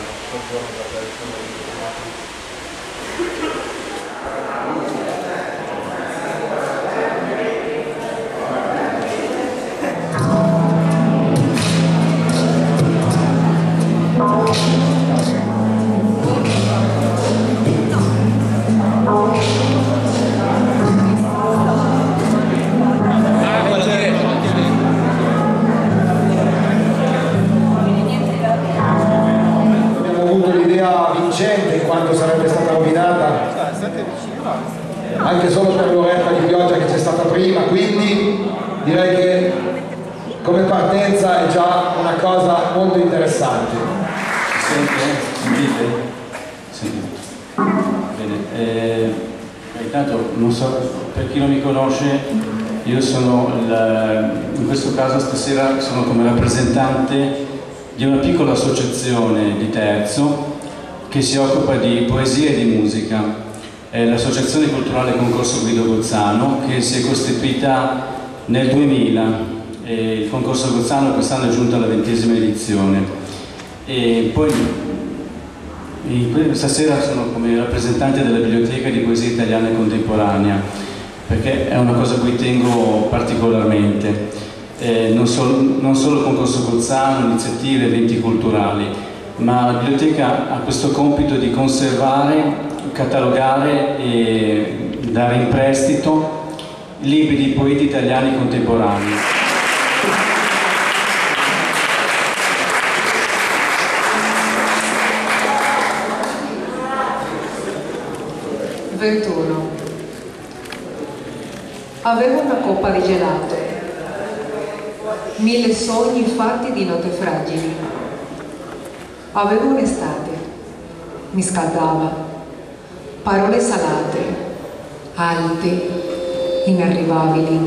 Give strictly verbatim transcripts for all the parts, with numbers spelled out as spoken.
buongiorno da quanto sarebbe stata rovinata anche solo per l'oretta di pioggia che c'è stata prima, quindi direi che come partenza è già una cosa molto interessante. Si sente? Sentite? Sì. Bene, eh, intanto non so, per chi non mi conosce, io sono il, in questo caso stasera sono come rappresentante di una piccola associazione di Terzo che si occupa di poesia e di musica. È l'Associazione Culturale Concorso Guido Gozzano, che si è costituita nel duemila. E il Concorso Gozzano quest'anno è giunto alla ventesima edizione. E poi stasera sono come rappresentante della Biblioteca di Poesia Italiana e Contemporanea, perché è una cosa a cui tengo particolarmente. Eh, non, solo, non solo Concorso Gozzano, iniziative, eventi culturali, ma la biblioteca ha questo compito di conservare, catalogare e dare in prestito libri di poeti italiani contemporanei. ventuno. Avevo una coppa di gelato, mille sogni fatti di note fragili. Avevo un'estate, mi scaldava, parole salate, alte, inarrivabili.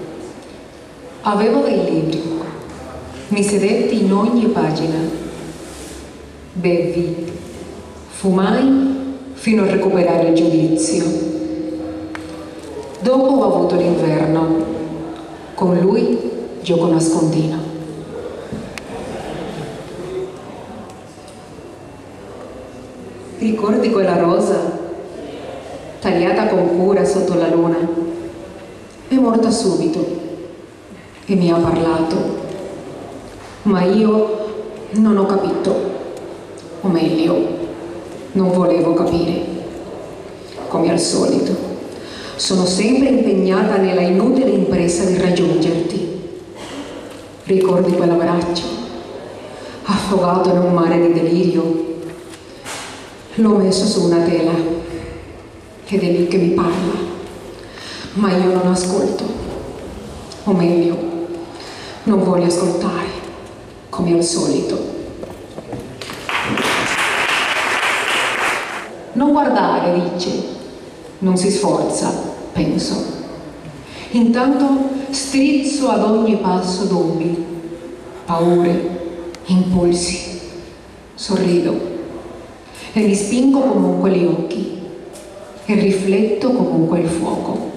Avevo dei libri, mi sedetti in ogni pagina, bevi, fumai fino a recuperare il giudizio. Dopo ho avuto l'inverno, con lui gioco nascondino. Ricordi quella rosa, tagliata con cura sotto la luna? È morta subito e mi ha parlato, ma io non ho capito, o meglio, non volevo capire. Come al solito, sono sempre impegnata nella inutile impresa di raggiungerti. Ricordi quell'abbraccio, affogato in un mare di delirio? L'ho messo su una tela ed è lì che mi parla, ma io non ascolto, o meglio, non voglio ascoltare, come al solito. Non guardare, dice, non si sforza, penso. Intanto strizzo ad ogni passo dubbi, paure, impulsi, sorrido. E mi spingo comunque gli occhi e rifletto comunque il fuoco.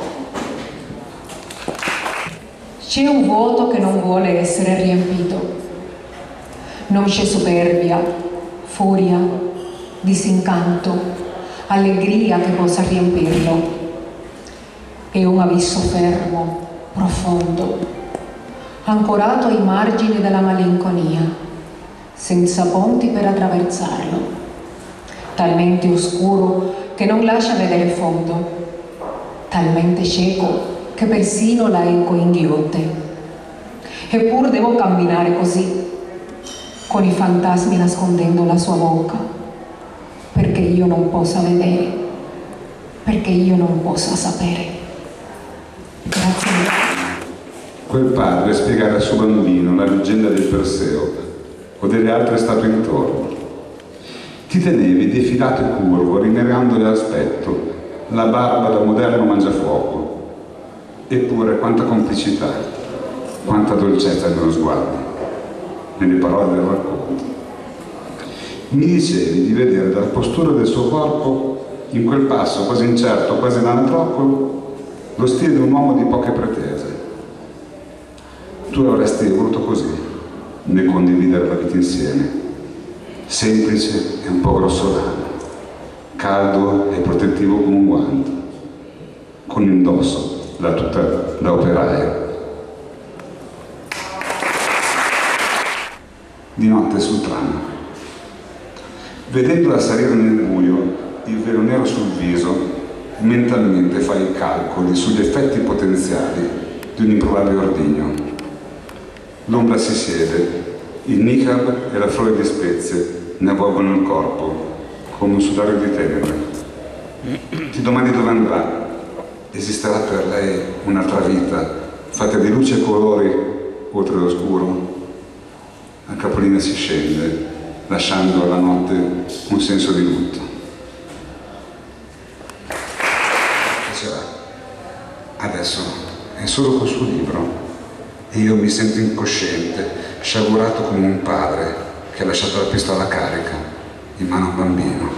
C'è un vuoto che non vuole essere riempito. Non c'è superbia, furia, disincanto, allegria che possa riempirlo. È un abisso fermo, profondo, ancorato ai margini della malinconia, senza ponti per attraversarlo. Talmente oscuro che non lascia vedere il fondo, talmente cieco che persino la eco inghiotte. Eppur devo camminare così, con i fantasmi nascondendo la sua bocca, perché io non possa vedere, perché io non possa sapere. Grazie mille. Quel padre spiegava al suo bambino la leggenda del Perseo o delle altre statue intorno. Ti tenevi defilato e curvo, rinnegandole l'aspetto, la barba da moderno mangiafuoco. Eppure quanta complicità, quanta dolcezza nello sguardo, nelle parole del racconto. Mi dicevi di vedere dalla postura del suo corpo, in quel passo quasi incerto, quasi l'anatropolo, lo stile di un uomo di poche pretese. Tu avresti voluto così, ne condividere la vita insieme, semplice e un po' grossolano, caldo e protettivo come un guanto, con indosso la tuta da operaio. Di notte sul tram, vedendola salire nel buio, il velo nero sul viso, mentalmente fai i calcoli sugli effetti potenziali di un improbabile ordigno. L'ombra si siede, il niqab e la flore di spezie ne avvolgono il corpo come un sudario di tenebre. Ti domandi dove andrà. Esisterà per lei un'altra vita fatta di luce e colori oltre l'oscuro? La capolina si scende, lasciando alla notte un senso di lutto. Diceva, adesso è solo col suo libro e io mi sento incosciente, sciagurato come un padre che ha lasciato la pistola carica in mano a un bambino.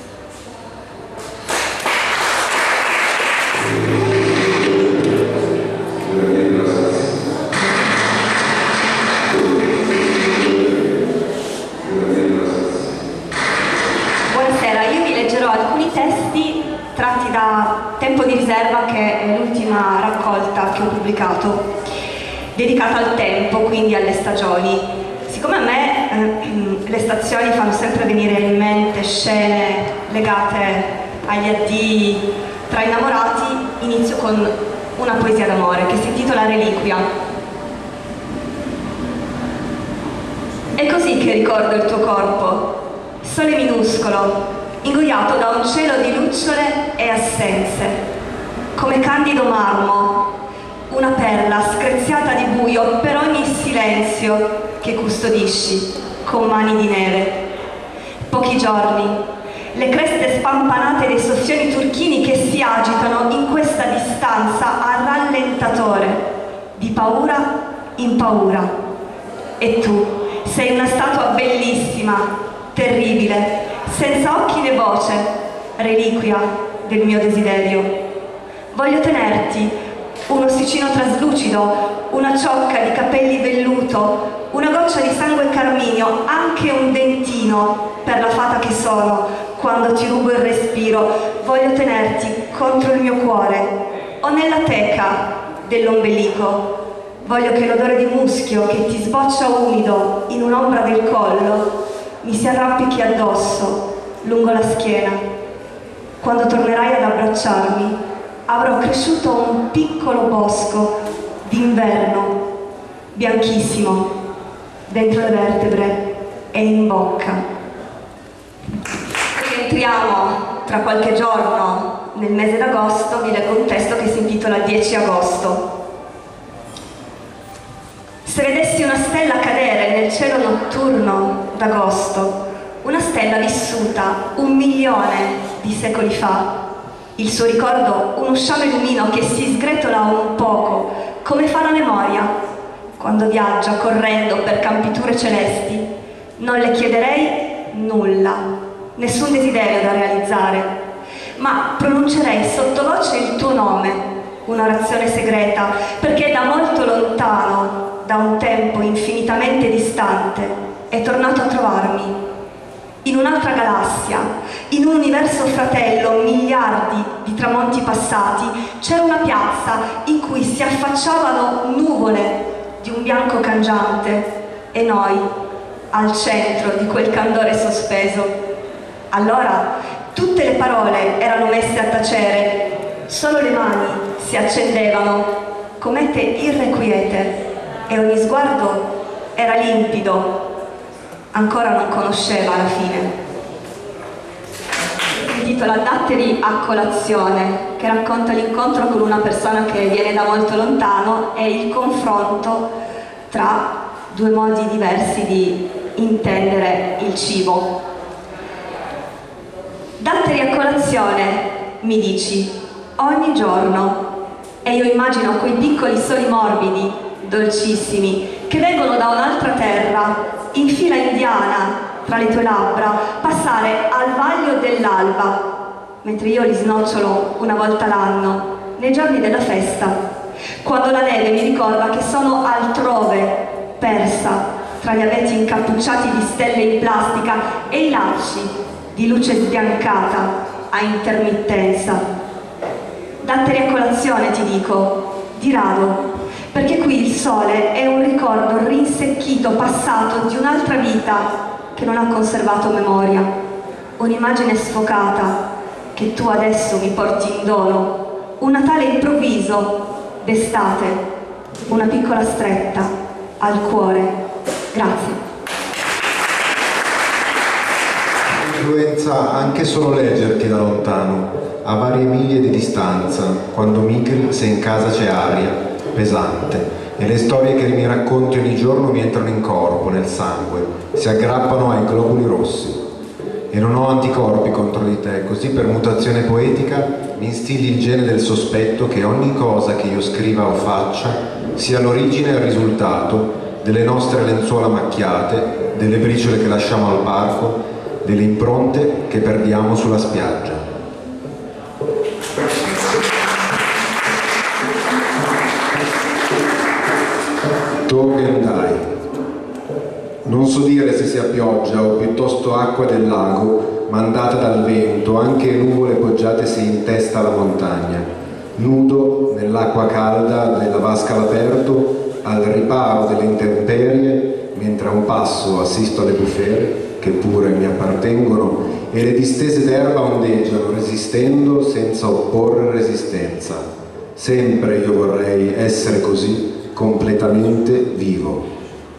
Tratti da Tempo di riserva, che è l'ultima raccolta che ho pubblicato, dedicata al tempo, quindi alle stagioni. Siccome a me eh, le stazioni fanno sempre venire in mente scene legate agli addii tra innamorati, inizio con una poesia d'amore che si intitola Reliquia. È così che ricordo il tuo corpo, sole minuscolo, ingoiato da un cielo di lucciole e assenze, come candido marmo, una perla screziata di buio per ogni silenzio che custodisci con mani di neve. Pochi giorni, le creste spampanate dei soffioni turchini che si agitano in questa distanza a rallentatore, di paura in paura. E tu sei una statua bellissima, terribile, senza occhi né voce, reliquia del mio desiderio. Voglio tenerti, un ossicino traslucido, una ciocca di capelli velluto, una goccia di sangue carminio, anche un dentino per la fata che sono quando ti rubo il respiro. Voglio tenerti contro il mio cuore o nella teca dell'ombelico. Voglio che l'odore di muschio che ti sboccia umido in un'ombra del collo mi si arrampichi addosso, lungo la schiena. Quando tornerai ad abbracciarmi, avrò cresciuto un piccolo bosco d'inverno, bianchissimo, dentro le vertebre e in bocca. Entriamo tra qualche giorno nel mese d'agosto, vi leggo un testo che si intitola dieci agosto. Se vedessi una stella cadere nel cielo notturno d'agosto, una stella vissuta un milione di secoli fa, il suo ricordo uno sciame lumino che si sgretola un poco, come fa la memoria, quando viaggia correndo per campiture celesti, non le chiederei nulla, nessun desiderio da realizzare, ma pronuncerei sottovoce il tuo nome, un'orazione segreta, perché da molto lontano, da un tempo infinitamente distante, è tornato a trovarmi. In un'altra galassia, in un universo fratello, miliardi di tramonti passati, c'era una piazza in cui si affacciavano nuvole di un bianco cangiante e noi, al centro di quel candore sospeso. Allora tutte le parole erano messe a tacere, solo le mani si accendevano, comete irrequiete, e ogni sguardo era limpido, ancora non conosceva la fine. Si intitola Datteri a colazione, che racconta l'incontro con una persona che viene da molto lontano e il confronto tra due modi diversi di intendere il cibo. Datteri a colazione, mi dici, ogni giorno, e io immagino quei piccoli soli morbidi, dolcissimi, che vengono da un'altra terra, in fila indiana tra le tue labbra, passare al vaglio dell'alba, mentre io li snocciolo una volta l'anno, nei giorni della festa, quando la neve mi ricorda che sono altrove, persa tra gli aveti incappucciati di stelle in plastica e i lacci di luce sbiancata a intermittenza. Datteri a colazione, ti dico, di rado, perché qui il sole è un ricordo rinsecchito, passato di un'altra vita che non ha conservato memoria, un'immagine sfocata che tu adesso mi porti in dono, un Natale improvviso d'estate, una piccola stretta al cuore. Grazie. Influenza anche solo leggerti da lontano, a varie miglia di distanza, quando Michel, se in casa c'è aria pesante e le storie che mi racconti ogni giorno mi entrano in corpo, nel sangue, si aggrappano ai globuli rossi. E non ho anticorpi contro di te, così per mutazione poetica mi instigli il gene del sospetto che ogni cosa che io scriva o faccia sia l'origine e il risultato delle nostre lenzuola macchiate, delle briciole che lasciamo al parco, delle impronte che perdiamo sulla spiaggia. Togendai. Non so dire se sia pioggia o piuttosto acqua del lago mandata dal vento, anche nuvole poggiatesi in testa alla montagna. Nudo nell'acqua calda della vasca all'aperto, al riparo delle intemperie, mentre a un passo assisto alle bufere, che pure mi appartengono, e le distese d'erba ondeggiano, resistendo senza opporre resistenza. Sempre io vorrei essere così, completamente vivo.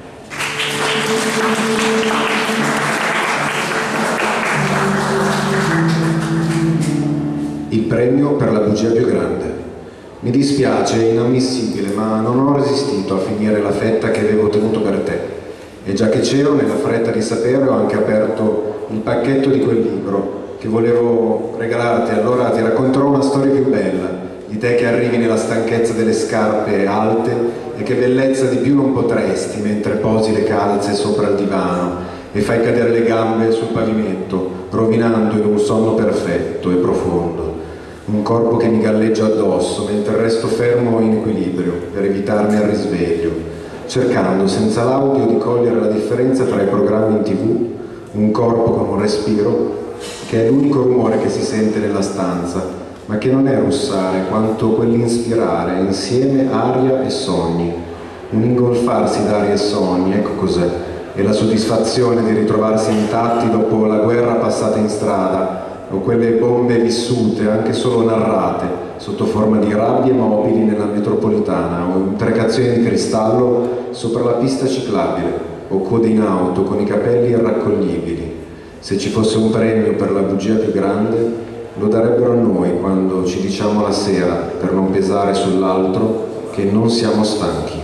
Il premio per la bugia più grande. Mi dispiace, è inammissibile, ma non ho resistito a finire la fetta che avevo tenuto per te. E già che c'ero, nella fretta di sapere, ho anche aperto il pacchetto di quel libro che volevo regalarti. Allora ti racconterò una storia più bella, di te che arrivi nella stanchezza delle scarpe alte e che bellezza di più non potresti mentre posi le calze sopra il divano e fai cadere le gambe sul pavimento, rovinando in un sonno perfetto e profondo un corpo che mi galleggia addosso mentre resto fermo in equilibrio per evitarmi al risveglio, cercando senza l'audio di cogliere la differenza tra i programmi in tv, un corpo con un respiro che è l'unico rumore che si sente nella stanza, ma che non è russare quanto quell'inspirare insieme aria e sogni, un ingolfarsi d'aria e sogni, ecco cos'è, e la soddisfazione di ritrovarsi intatti dopo la guerra passata in strada o quelle bombe vissute, anche solo narrate, sotto forma di rabbie mobili nella metropolitana o imprecazioni di cristallo sopra la pista ciclabile o code in auto con i capelli irraccoglibili. Se ci fosse un premio per la bugia più grande, lo darebbero a noi quando ci diciamo la sera, per non pesare sull'altro, che non siamo stanchi.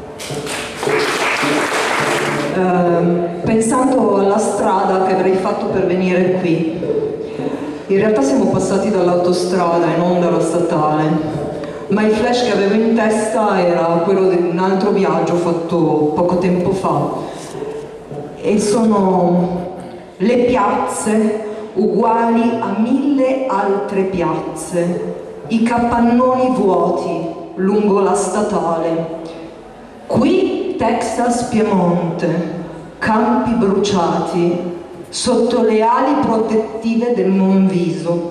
Uh, pensando alla strada che avrei fatto per venire qui, in realtà siamo passati dall'autostrada e non dalla statale, ma il flash che avevo in testa era quello di un altro viaggio fatto poco tempo fa, e sono le piazze uguali a mille altre piazze, i capannoni vuoti lungo la statale. Qui Texas Piemonte, campi bruciati sotto le ali protettive del Monviso.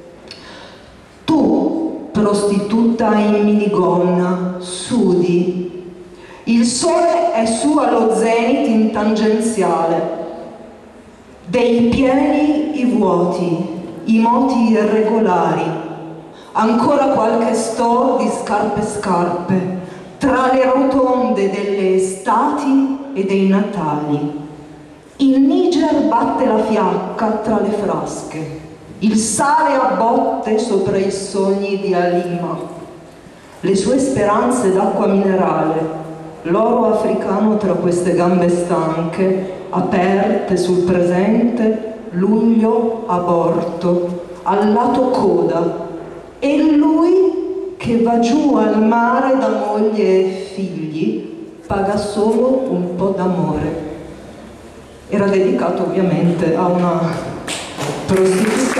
Tu, prostituta in minigonna, sudi. Il sole è su allo zenit in tangenziale. Dei pieni i vuoti, i moti irregolari. Ancora qualche store di scarpe scarpe, tra le rotonde delle estati e dei Natali. Il Niger batte la fiacca tra le frasche, il sale a botte sopra i sogni di Halima, le sue speranze d'acqua minerale, l'oro africano tra queste gambe stanche, aperte sul presente, luglio aborto, al lato coda, e lui che va giù al mare da moglie e figli, paga solo un po' d'amore. Era dedicato ovviamente a una prostituta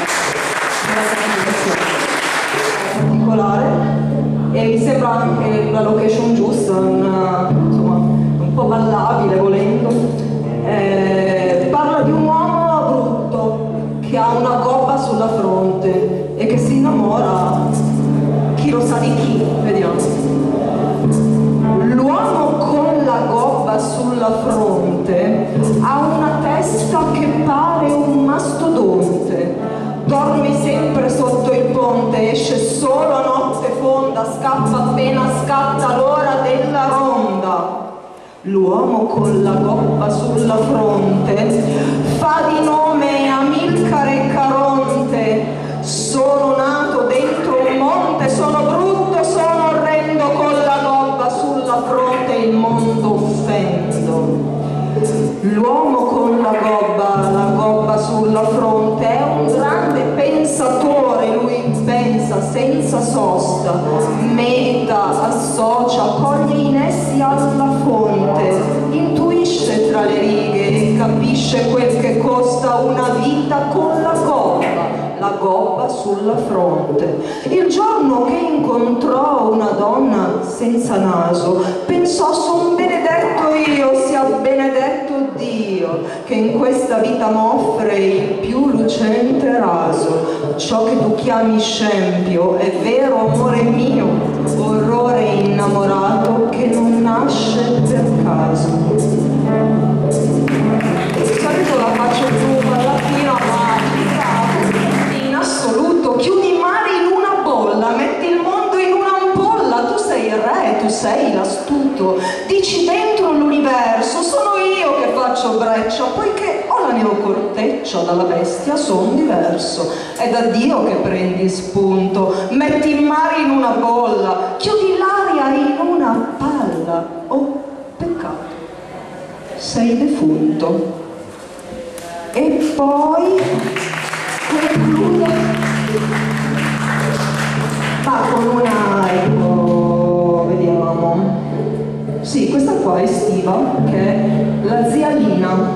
particolare, e mi sembra anche la location giusta, una, insomma, un po' ballabile. male volendo. Eh, parla di un uomo brutto che ha una gobba sulla fronte e che si innamora chi lo sa di chi, vediamo. L'uomo con la gobba sulla fronte ha una testa che pare un mastodonte, dorme sempre sotto il ponte, esce solo a notte fonda, scappa appena scatta l'ora della ronda. L'uomo con la gobba sulla fronte fa di nome Amilcare Caronte. Sono nato dentro un monte, sono brutto, sono orrendo, con la gobba sulla fronte il mondo offendo. L'uomo con la gobba, la gobba sulla fronte è un grande pensatore, lui pensa senza sosta, medita, associa, coglie in essi alla fonte, intuisce tra le righe e capisce quel che costa una vita con la gobba, la gobba sulla fronte. Il giorno che incontrò una donna senza naso, pensò: son benedetto io, sia benedetto Dio, che in questa vita m'offre il più lucente raso. Ciò che tu chiami scempio è vero amore mio, orrore innamorato che non nasce per caso. Di solito la faccio più alla magica, in assoluto. Chiudi i mari in una bolla, metti il mondo in un'ampolla, tu sei il re, tu sei l'astuto, dici dentro l'universo sono io che faccio breccia, poiché ho la neocorteccia dalla bestia, son diverso, è da Dio che prendi spunto, metti il mare in una bolla, chiudi l'aria in una palla. Oh, peccato, sei defunto. E poi conclude ma con una, ecco, vediamo, sì, questa qua è Stiva, che è la zia Lina.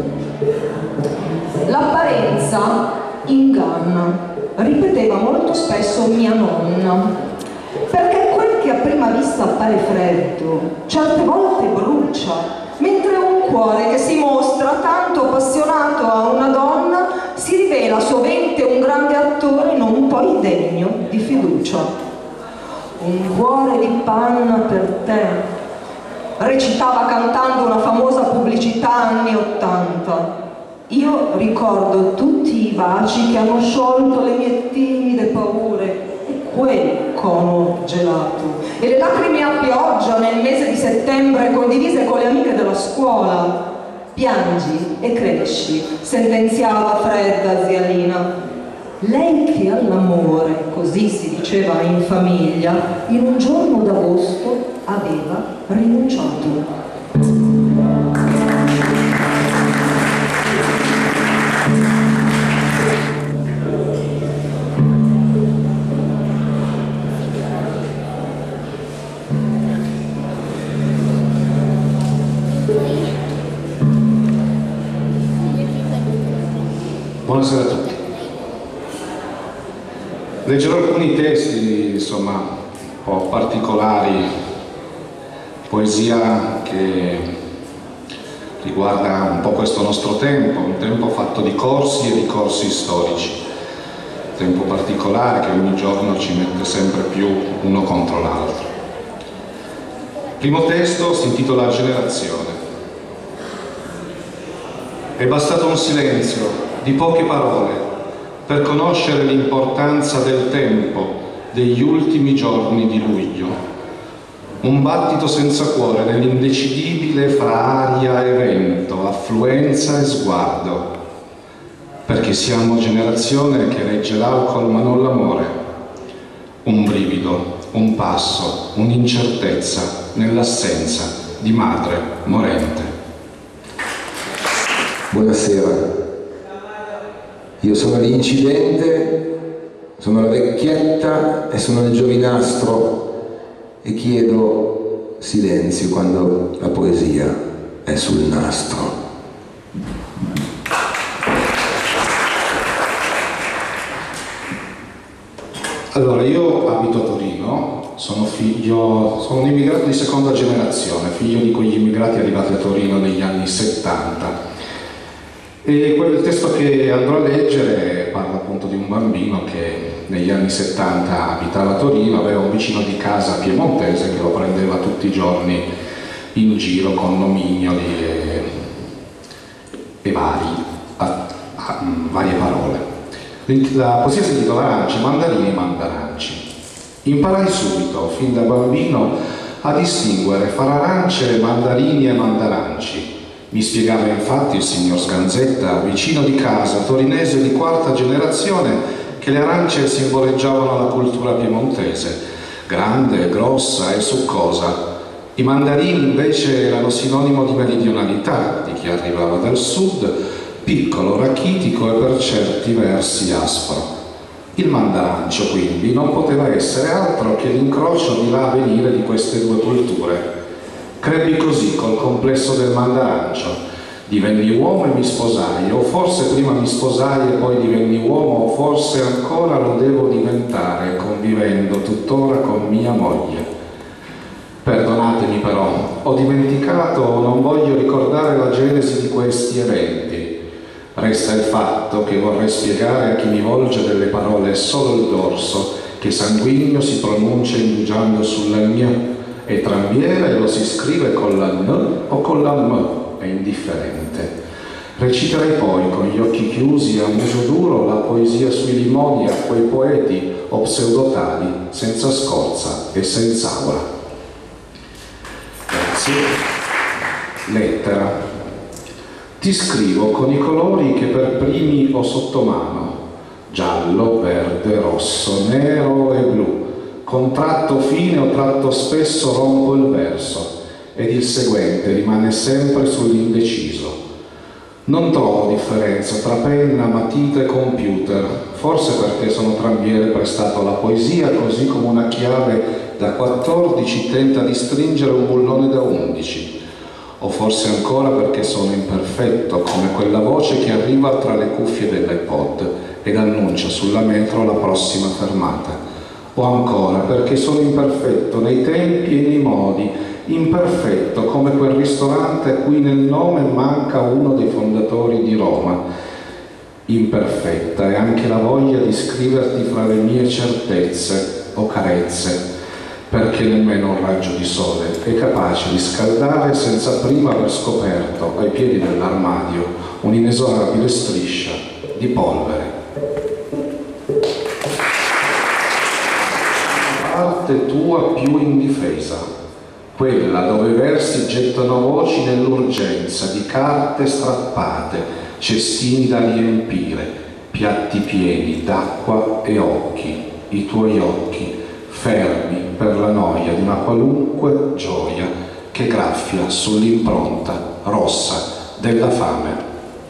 L'apparenza inganna, ripeteva molto spesso mia nonna, perché quel che a prima vista appare freddo certe volte brucia, mentre un cuore che si mostra tanto appassionato a una donna si rivela sovente un grande attore non poi degno di fiducia. Un cuore di panna per te, recitava cantando una famosa pubblicità anni ottanta. Io ricordo tutti i baci che hanno sciolto le mie timide paure e quel cono gelato e le lacrime a pioggia nel mese di settembre condivise con le amiche della scuola. Piangi e cresci, sentenziava fredda zia Lina. Lei che all'amore, così si diceva in famiglia, in un giorno d'agosto aveva rinunciato. Buonasera a tutti. Leggerò alcuni testi, insomma, un po' particolari, poesia che riguarda un po' questo nostro tempo, un tempo fatto di corsi e di corsi storici, un tempo particolare che ogni giorno ci mette sempre più uno contro l'altro. Il primo testo si intitola Generazione. È bastato un silenzio di poche parole per conoscere l'importanza del tempo degli ultimi giorni di luglio. Un battito senza cuore nell'indecidibile fra aria e vento, affluenza e sguardo, perché siamo generazione che regge l'alcol ma non l'amore. Un brivido, un passo, un'incertezza nell'assenza di madre morente. Buonasera. Io sono l'incidente, sono la vecchietta e sono il giovinastro e chiedo silenzio quando la poesia è sul nastro. Allora, io abito a Torino sono figlio, sono un immigrato di seconda generazione, figlio di quegli immigrati arrivati a Torino negli anni settanta. E quel testo che andrò a leggere parla appunto di un bambino che negli anni settanta abitava a Torino, aveva un vicino di casa piemontese che lo prendeva tutti i giorni in giro con nomignoli e, e vari, a, a, varie parole. La poesia si intitola Arance, mandarini e mandaranci. Imparai subito, fin da bambino, a distinguere fra arance, mandarini e mandaranci. Mi spiegava infatti il signor Sganzetta, vicino di casa, torinese di quarta generazione, che le arance simboleggiavano la cultura piemontese, grande, grossa e succosa. I mandarini invece erano sinonimo di meridionalità, di chi arrivava dal sud, piccolo, rachitico e per certi versi aspro. Il mandarancio quindi non poteva essere altro che l'incrocio di là a venire di queste due culture. Crebbi così col complesso del mandarancio. Divenni uomo e mi sposai, o forse prima mi sposai e poi divenni uomo, o forse ancora lo devo diventare, convivendo tuttora con mia moglie. Perdonatemi però, ho dimenticato o non voglio ricordare la genesi di questi eventi. Resta il fatto che vorrei spiegare a chi mi volge delle parole solo il dorso, che sanguigno si pronuncia indugiando sulla gn, e trambiere lo si scrive con la n o con la m, è indifferente. Reciterei poi con gli occhi chiusi a muso duro la poesia sui limoni a quei poeti o pseudotali senza scorza e senza aura. Grazie. Lettera. Ti scrivo con i colori che per primi ho sotto mano, giallo, verde, rosso, nero e blu. Con tratto fine o tratto spesso rompo il verso ed il seguente rimane sempre sull'indeciso. Non trovo differenza tra penna, matita e computer, forse perché sono trambiere prestato alla poesia, così come una chiave da quattordici tenta di stringere un bullone da undici. O forse ancora perché sono imperfetto, come quella voce che arriva tra le cuffie dell'iPod ed annuncia sulla metro la prossima fermata. O ancora perché sono imperfetto nei tempi e nei modi, imperfetto come quel ristorante a cui nel nome manca uno dei fondatori di Roma. Imperfetta è anche la voglia di scriverti fra le mie certezze o carezze, perché nemmeno un raggio di sole è capace di scaldare senza prima aver scoperto ai piedi dell'armadio un'inesorabile striscia di polvere. Parte tua più indifesa, quella dove i versi gettano voci nell'urgenza di carte strappate, cestini da riempire, piatti pieni d'acqua e occhi, i tuoi occhi, fermi per la noia di una qualunque gioia che graffia sull'impronta rossa della fame.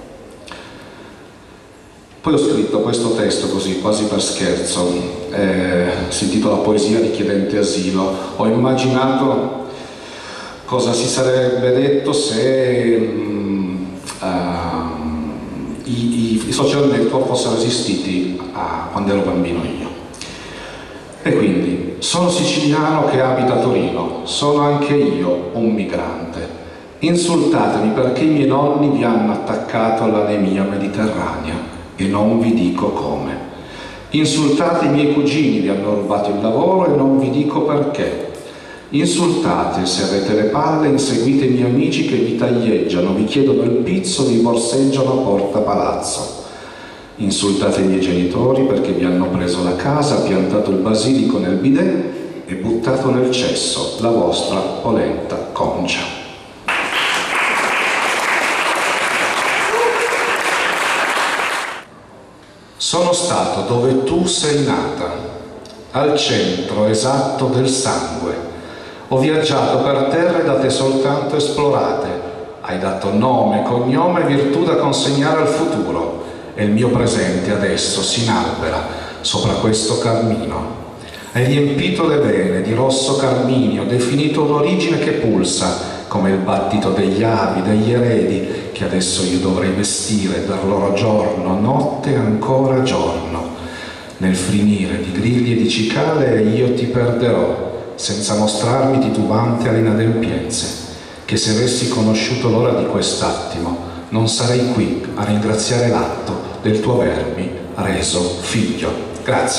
Poi ho scritto questo testo così, quasi per scherzo, eh, si intitola Poesia di chiedente asilo. Ho immaginato cosa si sarebbe detto se um, uh, i, i, i social network fossero esistiti a, quando ero bambino io. E quindi, sono siciliano che abita a Torino, sono anche io un migrante. Insultatemi perché i miei nonni vi hanno attaccato all'anemia mediterranea e non vi dico come. Insultate i miei cugini, vi hanno rubato il lavoro e non vi dico perché. Insultate, se avete le palle, inseguite i miei amici che vi taglieggiano, vi chiedono il pizzo, vi borseggiano a porta palazzo. Insultate i miei genitori perché vi hanno preso la casa, piantato il basilico nel bidet e buttato nel cesso la vostra polenta concia. Sono stato dove tu sei nata, al centro esatto del sangue. Ho viaggiato per terre da te soltanto esplorate. Hai dato nome, cognome e virtù da consegnare al futuro. E il mio presente adesso si inalbera sopra questo cammino. Hai riempito le vene di rosso carminio, definito un'origine che pulsa, come il battito degli avi, degli eredi, che adesso io dovrei vestire per loro giorno, notte e ancora giorno. Nel finire di grilli e di cicale io ti perderò, senza mostrarmi titubante alle inadempienze, che se avessi conosciuto l'ora di quest'attimo non sarei qui a ringraziare l'atto del tuo avermi reso figlio. Grazie.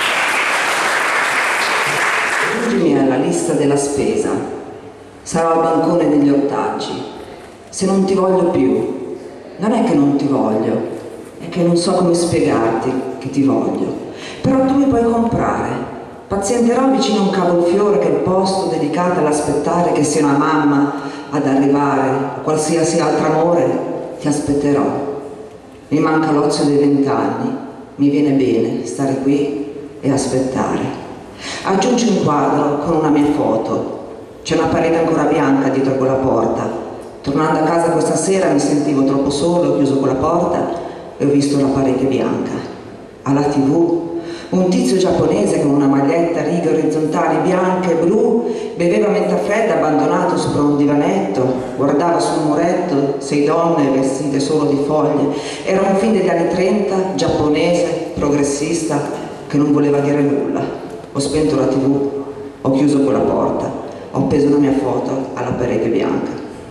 Aggiungimi alla lista della spesa. Sarò al bancone degli ortaggi. Se non ti voglio più, non è che non ti voglio, è che non so come spiegarti che ti voglio. Però tu mi puoi comprare. Pazienterò vicino a un cavolfiore che è il posto dedicato all'aspettare che sia una mamma ad arrivare, o qualsiasi altro amore, ti aspetterò. Mi manca l'ozio dei vent'anni, mi viene bene stare qui e aspettare. Aggiungi un quadro con una mia foto. C'è una parete ancora bianca dietro quella porta. Tornando a casa questa sera mi sentivo troppo solo, ho chiuso quella porta e ho visto la parete bianca. Alla tivù un tizio giapponese con una maglietta a righe orizzontali bianche e blu beveva menta fredda abbandonato sopra un divanetto, guardava sul muretto sei donne vestite solo di foglie. Era un film degli anni trenta, giapponese, progressista, che non voleva dire nulla. Ho spento la tivù, ho chiuso quella porta, ho appeso la mia foto alla parete bianca.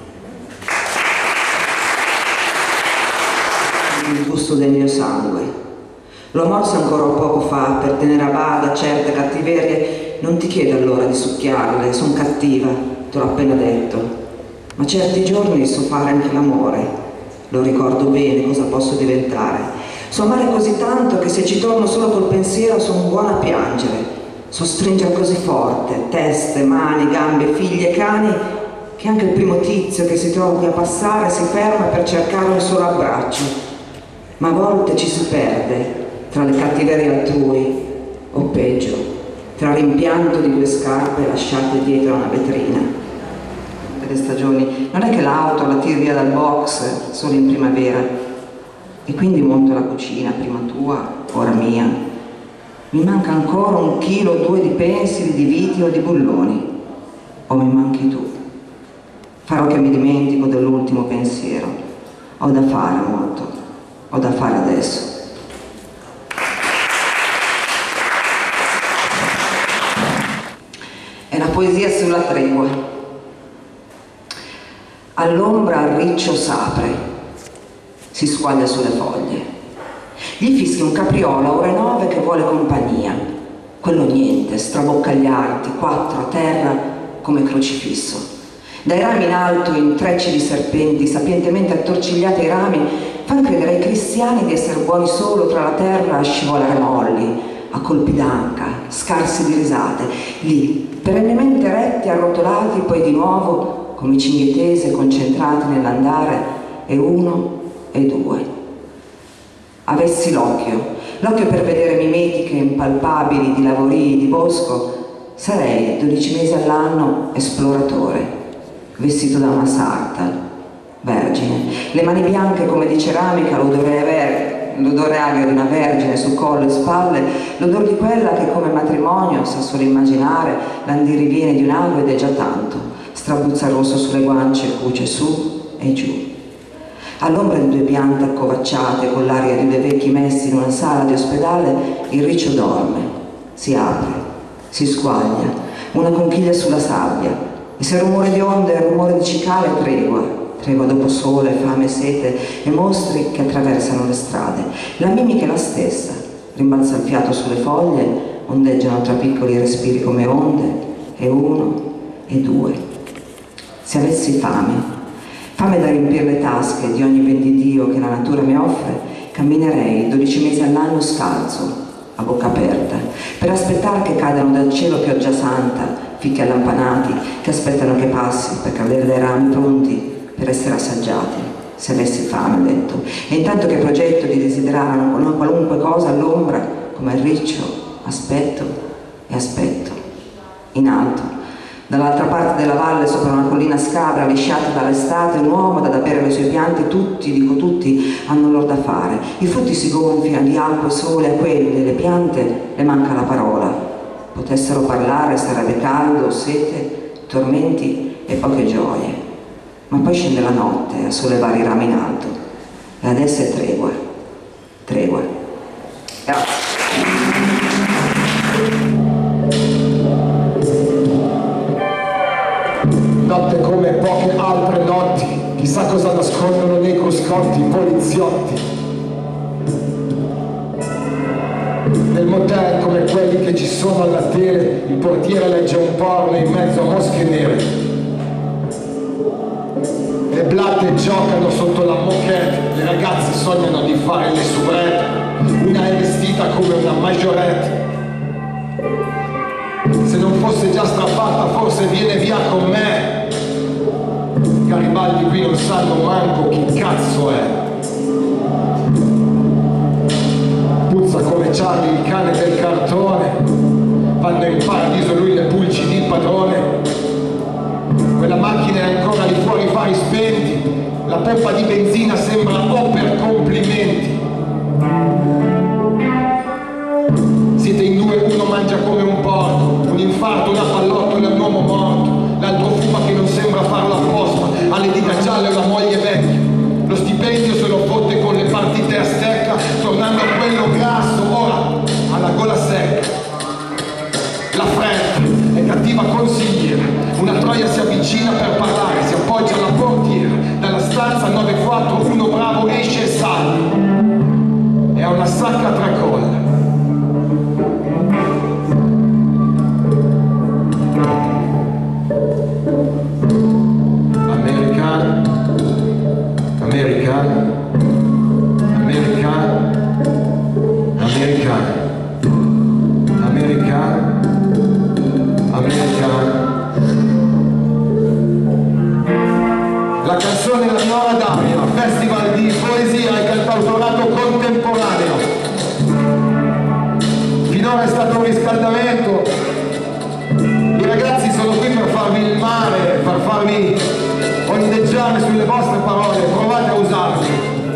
Il gusto del mio sangue. L'ho morso ancora poco fa per tenere a bada certe cattiverie. Non ti chiedo allora di succhiarle, son cattiva, te l'ho appena detto. Ma certi giorni so fare anche l'amore. Lo ricordo bene cosa posso diventare. So amare così tanto che se ci torno solo col pensiero sono buona a piangere. So stringere così forte, teste, mani, gambe, figli e cani, che anche il primo tizio che si trova qui a passare si ferma per cercare un solo abbraccio. Ma a volte ci si perde tra le cattiverie altrui, o peggio, tra l'impianto di due scarpe lasciate dietro a una vetrina. Le stagioni, non è che l'auto la tiri via dal box solo in primavera, e quindi monto la cucina, prima tua, ora mia. Mi manca ancora un chilo o due di pensili, di viti o di bulloni, o mi manchi tu. Farò che mi dimentico dell'ultimo pensiero. Ho da fare molto, ho da fare adesso. È la poesia sulla tregua. All'ombra il riccio s'apre, si squaglia sulle foglie. Gli fischia un capriola ore nove che vuole compagnia. Quello niente, strabocca gli arti, quattro a terra come crocifisso. Dai rami in alto intrecci di serpenti, sapientemente attorcigliati ai rami, fanno credere ai cristiani di essere buoni solo tra la terra a scivolare molli, a colpi d'anca, scarsi di risate, lì, perennemente retti, arrotolati, poi di nuovo, come cinghie tese, concentrati nell'andare, e uno e due. Avessi l'occhio, l'occhio per vedere mimetiche impalpabili di lavorii di bosco, sarei dodici mesi all'anno esploratore, vestito da una sarta, vergine, le mani bianche come di ceramica, l'odore avere, l'odore agrio di una vergine su collo e spalle, l'odore di quella che come matrimonio sa solo immaginare l'andiriviene di un ago ed è già tanto, strabuzza rosso sulle guance, cuce su e giù. All'ombra di due piante accovacciate con l'aria di due vecchi messi in una sala di ospedale, il riccio dorme, si apre, si squaglia, una conchiglia sulla sabbia, e se il rumore di onde è il rumore di cicale, tregua. Tregua dopo sole, fame, sete e mostri che attraversano le strade. La mimica è la stessa, rimbalza il fiato sulle foglie, ondeggiano tra piccoli respiri come onde, e uno, e due. Se avessi fame, fame da riempire le tasche di ogni ben di Dio che la natura mi offre, camminerei dodici mesi all'anno scalzo, a bocca aperta, per aspettare che cadano dal cielo pioggia santa, fichi allampanati, che aspettano che passi per cadere dai rami pronti per essere assaggiati, se avessi fame, ho detto. E intanto che progetto di desiderare una qualunque cosa all'ombra, come il riccio, aspetto e aspetto. In alto, dall'altra parte della valle, sopra una collina scabra, lisciata dall'estate, un uomo dà da bere le sue piante, tutti, dico tutti, hanno loro da fare. I frutti si gonfiano di acqua e sole, a quelle, le piante, le manca la parola. Potessero parlare, sarebbe caldo, sete, tormenti e poche gioie. Ma poi scende la notte a sollevare i rami in alto e adesso è tregua, tregua. Grazie. Nel motel come quelli che ci sono alla tele, il portiere legge un porno in mezzo a mosche nere. Le blatte giocano sotto la moquette, le ragazze sognano di fare le soubrette, una è vestita come una majorette. Se non fosse già strappata forse viene via con me. Garibaldi qui non sanno manco chi cazzo è. Puzza come Charlie il cane del cartone, vanno in paradiso lui le pulci di padrone. Quella macchina è ancora lì fuori fari spenti, la pompa di benzina sembra o per complimenti. Siete in due, uno mangia come un porco, un infarto, una pallottola e un uomo morto, l'altro fuma che non sembra farlo apposta, ha le dita gialle e una moglie vecchia. Lo stipendio se lo fotte con le partite a stecca, tornando a quello grasso, ora alla gola secca. La fretta è cattiva consigliera, una troia si avvicina per parlare, si appoggia alla portiera, dalla stanza nove quattro uno bravo esce e sale, e ha una sacca a tracolla. Americano, americano, americano, americano, americano, americano. La canzone La Nuova Daria, festival di poesia e cantautorato contemporaneo. Finora è stato un riscaldamento. I ragazzi sono qui per farvi il male, per farvi ondeggiare sulle vostre parole, provate a usarli.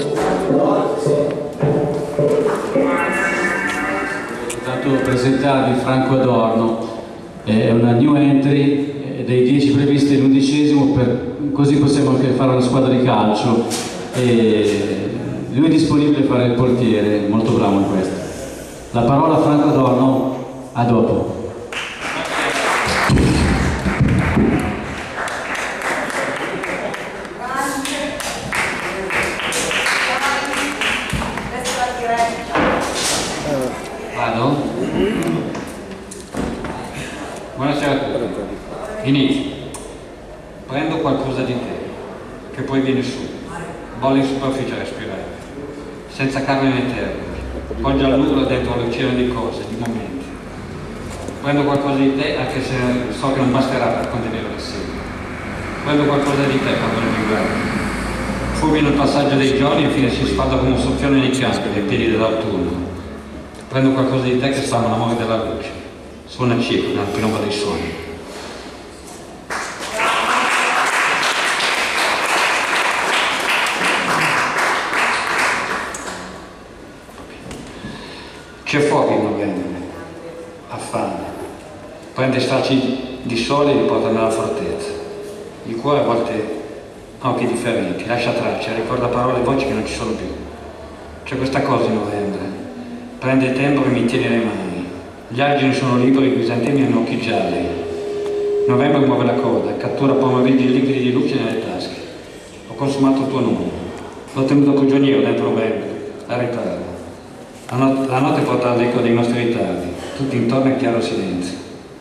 Intanto presentarvi Franco Adorno, è una new entry dei dieci previsti l'undicesimo, per, così possiamo anche fare una squadra di calcio. E lui è disponibile a fare il portiere, molto bravo in questo. La parola a Franco Adorno, a dopo. Vado? Buonasera a tutti. Inizio. Prendo qualcosa di te, che poi viene su. Voglio in superficie a respirare, senza carne né terra. Poggio all'urlo dentro l'oceano di cose, di momenti. Prendo qualcosa di te, anche se so che non basterà per contenere la sete. Prendo qualcosa di te quando non mi guardi. Fubi nel passaggio dei giorni e infine si sfalda come un soffione nei campi dei piedi dell'autunno. Prendo qualcosa di te che sta nell'amore della luce. Suona cieco nella pianura dei sogni. C'è fuoco in novembre, affanna. Prende stracci di sole e li porta nella fortezza. Il cuore a volte ha occhi differenti, lascia tracce, ricorda parole e voci che non ci sono più. C'è questa cosa in novembre. Prende il tempo e mi tiene le mani. Gli argini sono liberi, i crisantemi hanno occhi gialli. Novembre muove la coda, cattura pomeriggi liquidi di luce nelle tasche. Ho consumato il tuo nome. L'ho tenuto prigioniero dentro novembre, a ritardo. La, not la notte porta all'eco dei nostri ritardi, tutti intorno è chiaro silenzio.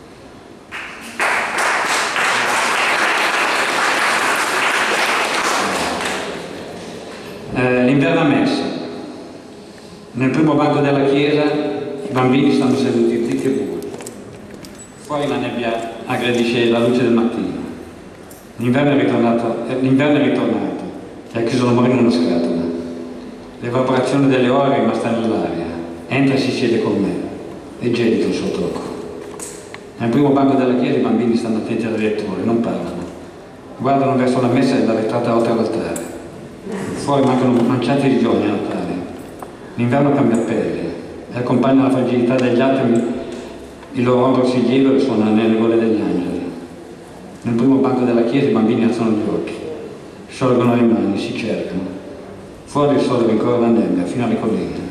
Eh, L'inverno a messa. Nel primo banco della chiesa i bambini stanno seduti zitti e bui. Fuori la nebbia aggredisce la luce del mattino. L'inverno è ritornato, eh, l'inverno è ritornato e ha chiuso l'amore in una scatola. L'evaporazione delle ore è rimasta nell'aria. Entra e si siede con me. È gelido il suo tocco. Nel primo banco della chiesa i bambini stanno attenti alle letture, non parlano. Guardano verso la messa e la vetrata oltre all'altare. Fuori mancano manciati di giorni a Natale. L'inverno cambia pelle e accompagna la fragilità degli atomi, il loro ombro si lieva e suona nelle gole degli angeli. Nel primo banco della chiesa i bambini alzano gli occhi, sciolgono le mani, si cercano. Fuori il sole rincorre la nebbia fino alle colline.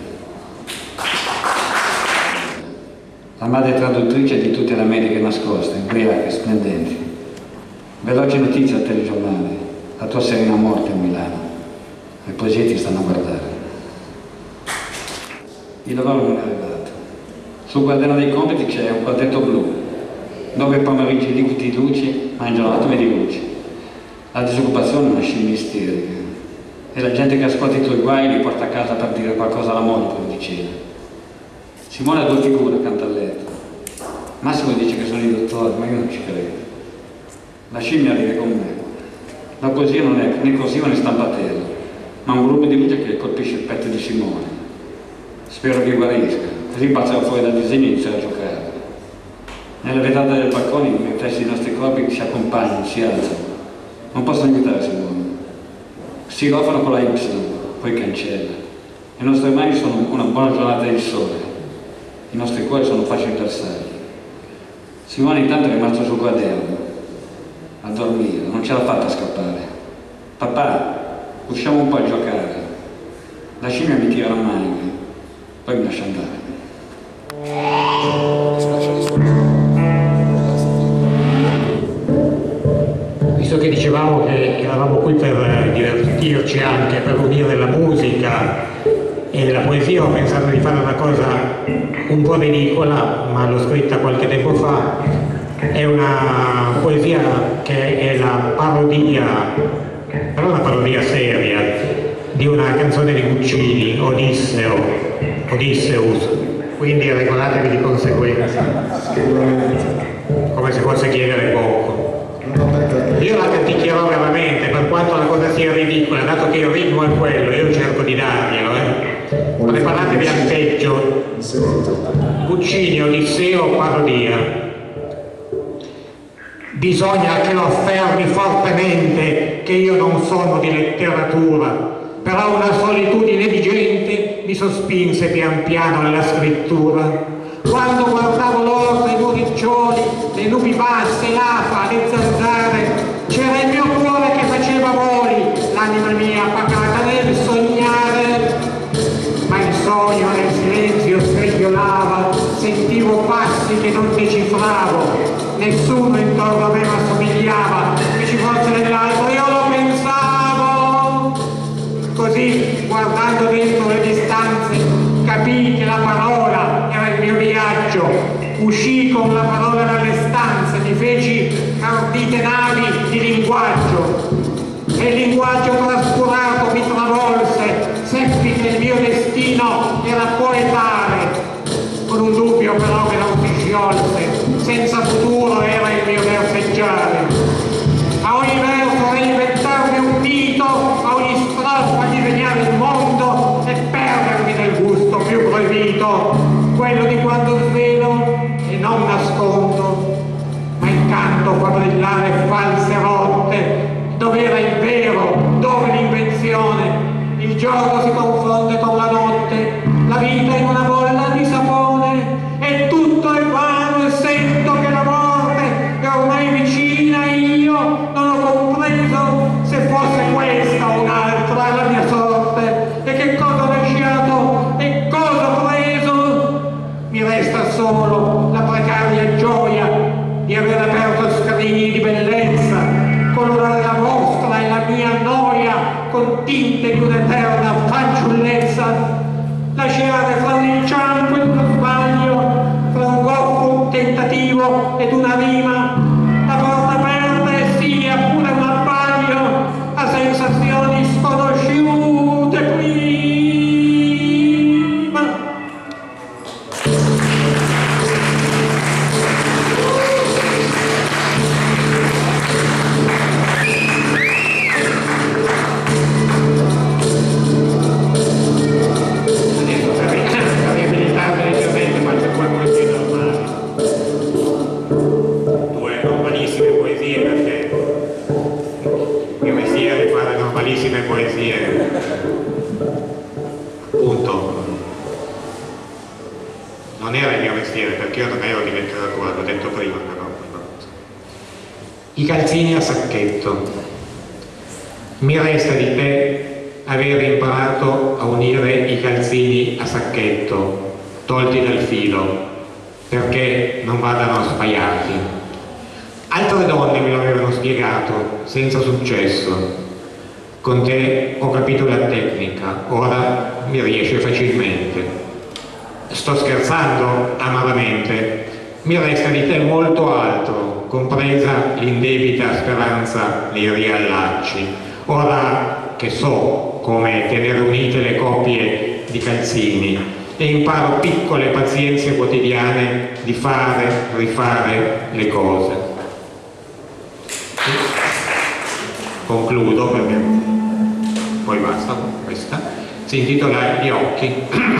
La madre traduttrice di tutte le Americhe nascoste, ubriache, splendenti. Veloce notizia al telegiornale, la tua serena morte a Milano. Le poesie ti stanno a guardare. Il lavoro non è arrivato. Sul quaderno dei compiti c'è un quadretto blu, nove pomeriggi liquidi di luci, mangiano atomi di luce. La disoccupazione è una scimmia isterica e la gente che ascolta i tuoi guai li porta a casa per dire qualcosa alla moglie prima di cena. Simone ha due figure accanto al letto. Massimo dice che sono i dottori, ma io non ci credo. La scimmia vive con me. La poesia non è né corsiva né stampatello, ma un volume di luce che colpisce il petto di Simone. Spero che guarisca, così passerà fuori dal disegno e inizierà a giocare. Nelle vetrate del balcone i riflessi dei nostri corpi si accompagnano, si alzano. Non posso aiutare Simone. Xilofono con la Y, poi cancella. Le nostre mani sono una buona giornata di sole. I nostri cuori sono facili bersagli. Simone intanto è rimasto sul quaderno, a dormire, non ce l'ha fatta a scappare. Papà, usciamo un po' a giocare. La scimmia mi tira la mano, poi mi lascia andare. Visto che dicevamo che eravamo qui per divertirci anche, per unire la musica e la poesia, ho pensato di fare una cosa un po' ridicola, ma l'ho scritta qualche tempo fa. È una poesia che è la parodia, però una parodia seria, di una canzone di Guccini, Odisseo, Odysseus, quindi regolatevi di conseguenza, come se fosse chiedere poco. Io la canticchierò veramente, per quanto la cosa sia ridicola, dato che il ritmo è quello, io cerco di darglielo, eh. Preparatevi al peggio. Guccini, Odisseo, parodia. Bisogna che lo affermi fortemente che io non sono di letteratura, però una solitudine di gente mi sospinse pian piano alla scrittura. Quando guardavo l'orto, i muriccioli, le nubi basse, l'afa, le zanzare, c'era il mio cuore che faceva voli, l'anima mia pacata nel sognare. Ma il sogno nel silenzio strigliolava, sentivo passi che non decifravo, nessuno intorno a me mi assomigliava, che ci fosse nell'altro, io lo pensavo. Così, guardando dentro le distanze, capii che la parola era il mio viaggio. Uscii con la parola dalle stanze, mi feci ardite navi di linguaggio. E il linguaggio trascurato mi travolse, seppi che il mio destino era poetare. Con un dubbio però che non si sciolse, senza futuro era il mio verseggiare. A ogni verso reinventarmi un mito, a ogni strofa disegnare il mondo e perdermi nel gusto più proibito, quello di quando svelo e non nascondo, ma incanto fa brillare false rotte, dove era il vero, dove l'invenzione. Il giorno si confonde con la notte, la vita in una bolla di sapone, e tutto è vano e sento che la morte è ormai vicina e io non ho compreso se fosse questa o un'altra la mia sorte, e che cosa ho lasciato e cosa ho preso. Mi resta solo la precaria gioia di aver aperto scrigni di bellezza, colorare la vostra e la mia noia con tinte di un'eterna fanciullezza, lasciare fra un inciampo ed uno sbaglio, fra un goffo, un tentativo ed una rima, la porta aperta e sia pure un abbaglio a sensazioni sconosciute prima. Poesie, appunto, non era il mio mestiere perché io non ero di letteratura, l'ho detto prima, però. I calzini a sacchetto. Mi resta di te aver imparato a unire i calzini a sacchetto, tolti dal filo, perché non vadano spaiati. Altre donne me l'avevano spiegato, senza successo. Con te ho capito la tecnica, ora mi riesce facilmente. Sto sto scherzando amaramente, mi resta di te molto altro, compresa l'indebita speranza dei riallacci. Ora che so come tenere unite le coppie di calzini e imparo piccole pazienze quotidiane di fare, rifare le cose. Concludo perché poi basta, questa. Si intitola Gli occhi.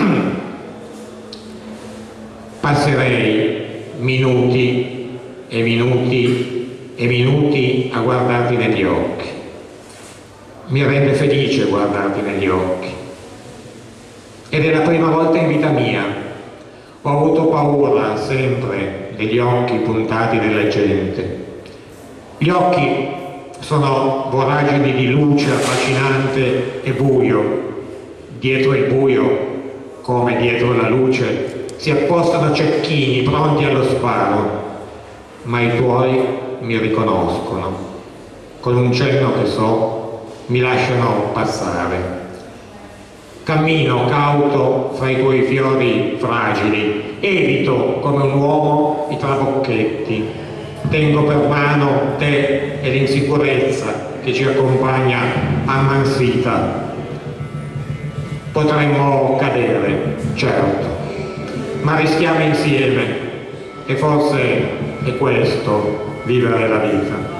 Passerei minuti e minuti e minuti a guardarti negli occhi. Mi rende felice guardarti negli occhi. Ed è la prima volta in vita mia. Ho avuto paura sempre degli occhi puntati della gente. Gli occhi sono voragini di luce affascinante e buio. Dietro il buio, come dietro la luce, si appostano cecchini pronti allo sparo, ma i tuoi mi riconoscono. Con un cenno che so, mi lasciano passare. Cammino cauto fra i tuoi fiori fragili, evito come un uomo i trabocchetti, tengo per mano te e l'insicurezza che ci accompagna ammansita. Potremmo cadere, certo, ma rischiamo insieme e forse è questo vivere la vita.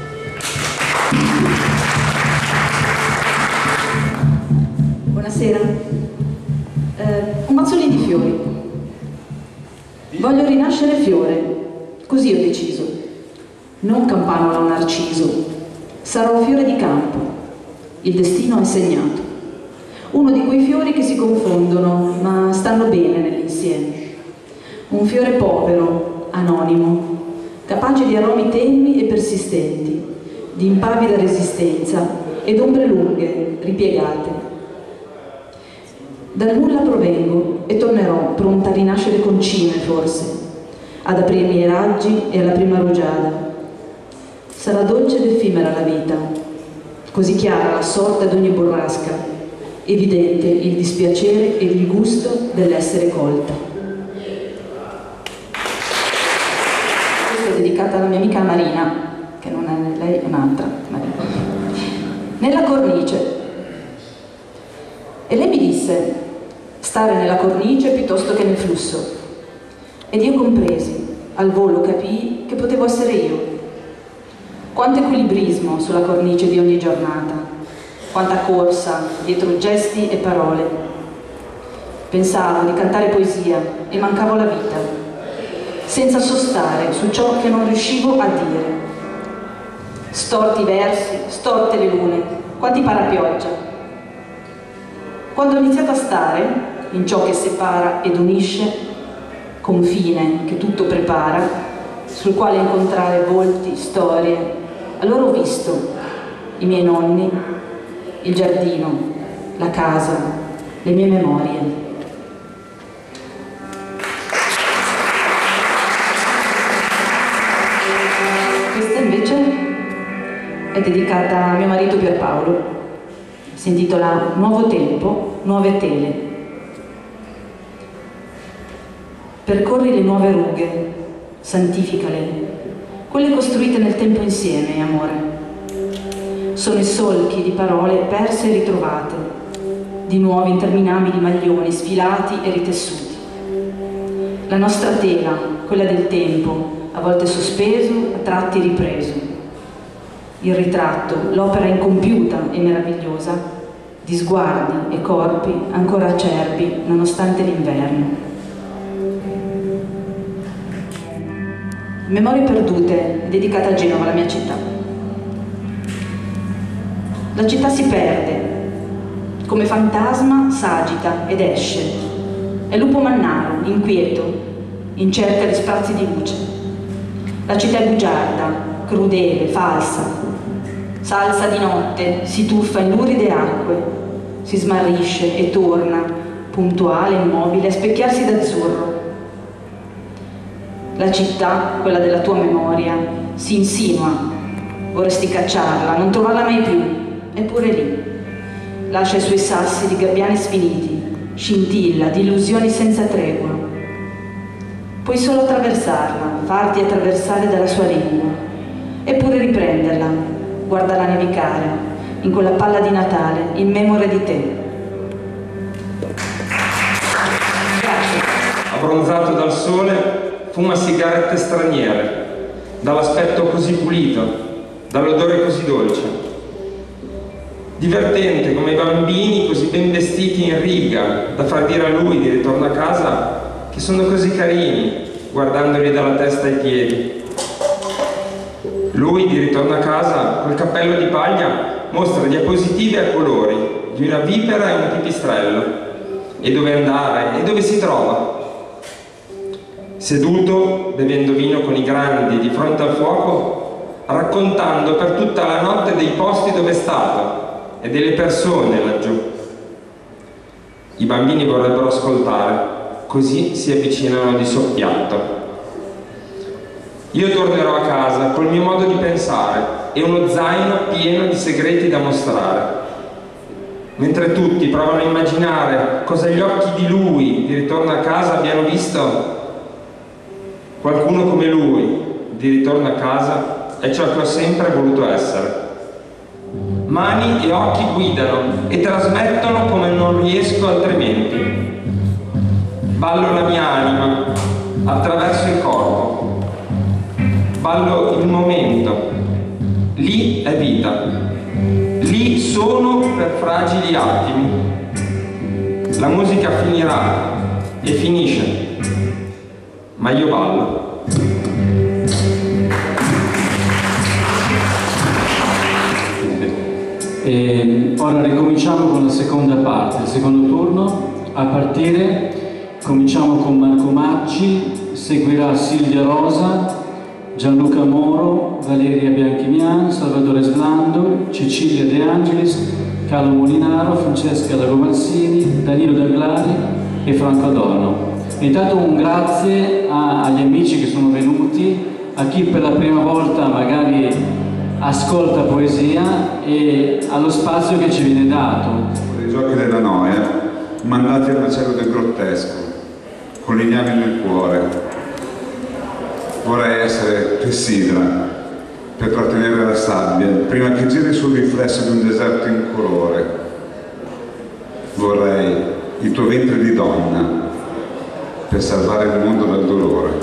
Buonasera. Eh, un mazzolino di fiori. Voglio rinascere fiore, così ho deciso. Non campanola o narciso, sarò un fiore di campo. Il destino è segnato. Uno di quei fiori che si confondono, ma stanno bene nell'insieme. Un fiore povero, anonimo, capace di aromi tenui e persistenti, di impavida resistenza ed ombre lunghe, ripiegate. Dal nulla provengo e tornerò pronta a rinascere con cime, forse, ad aprirmi ai raggi e alla prima rugiada. Sarà dolce ed effimera la vita, così chiara la sorte ad ogni burrasca, evidente il dispiacere e il gusto dell'essere colta. Questa è dedicata alla mia amica Marina, che non è lei, è un'altra Marina. Nella cornice. E lei mi disse, stare nella cornice piuttosto che nel flusso. Ed io compresi, al volo capii che potevo essere io. Quanto equilibrismo sulla cornice di ogni giornata, quanta corsa dietro gesti e parole. Pensavo di cantare poesia e mancavo la vita, senza sostare su ciò che non riuscivo a dire. Storti i versi, storte le lune, quanti parapioggia. Quando ho iniziato a stare in ciò che separa ed unisce, confine che tutto prepara, sul quale incontrare volti, storie, allora ho visto i miei nonni, il giardino, la casa, le mie memorie. Questa invece è dedicata a mio marito Pierpaolo. Si intitola Nuovo tempo, nuove tele. Percorri le nuove rughe, santificale, quelle costruite nel tempo insieme, amore. Sono i solchi di parole perse e ritrovate, di nuovi interminabili maglioni sfilati e ritessuti. La nostra tela, quella del tempo, a volte sospeso, a tratti ripreso. Il ritratto, l'opera incompiuta e meravigliosa, di sguardi e corpi ancora acerbi nonostante l'inverno. Memorie perdute, dedicata a Genova, la mia città. La città si perde, come fantasma s'agita ed esce. È lupo mannaro, inquieto, in cerca di spazi di luce. La città è bugiarda, crudele, falsa. S'alza di notte, si tuffa in luride acque, si smarrisce e torna, puntuale, immobile, a specchiarsi d'azzurro. La città, quella della tua memoria, si insinua. Vorresti cacciarla, non trovarla mai più, eppure lì. Lascia i suoi sassi di gabbiani sfiniti, scintilla di illusioni senza tregua. Puoi solo attraversarla, farti attraversare dalla sua lingua, eppure riprenderla, guardarla nevicare, in quella palla di Natale, in memoria di te. Abbronzato dal sole, fuma sigarette straniere, dall'aspetto così pulito, dall'odore così dolce. Divertente come i bambini così ben vestiti in riga, da far dire a lui di ritorno a casa che sono così carini, guardandoli dalla testa ai piedi. Lui, di ritorno a casa, col cappello di paglia, mostra diapositive a colori di una vipera e un pipistrello, e dove andare e dove si trova. Seduto, bevendo vino con i grandi di fronte al fuoco, raccontando per tutta la notte dei posti dove è stato e delle persone laggiù. I bambini vorrebbero ascoltare, così si avvicinano di soppiatto. Io tornerò a casa col mio modo di pensare e uno zaino pieno di segreti da mostrare. Mentre tutti provano a immaginare cosa gli occhi di lui di ritorno a casa abbiano visto, qualcuno come lui di ritorno a casa è ciò che ho sempre voluto essere. Mani e occhi guidano e trasmettono come non riesco altrimenti. Ballo la mia anima attraverso il corpo. Ballo il momento. Lì è vita. Lì sono per fragili attimi. La musica finirà e finisce, ma io ballo. E ora ricominciamo con la seconda parte, il secondo turno. A partire cominciamo con Marco Macci, seguirà Silvia Rosa, Gianluca Moro, Valeria Bianchimian, Salvatore Slando, Cecilia De Angelis, Carlo Molinaro, Francesca Lagomarsini, Danilo Daglari e Franco Adorno. Intanto un grazie a, agli amici che sono venuti, a chi per la prima volta magari ascolta poesia e allo spazio che ci viene dato. I giochi della noia, mandati al macello del grottesco, con l'igname nel cuore. Vorrei essere Clessidra per trattenere la sabbia, prima che giri sul riflesso di un deserto incolore. Vorrei il tuo ventre di donna per salvare il mondo dal dolore.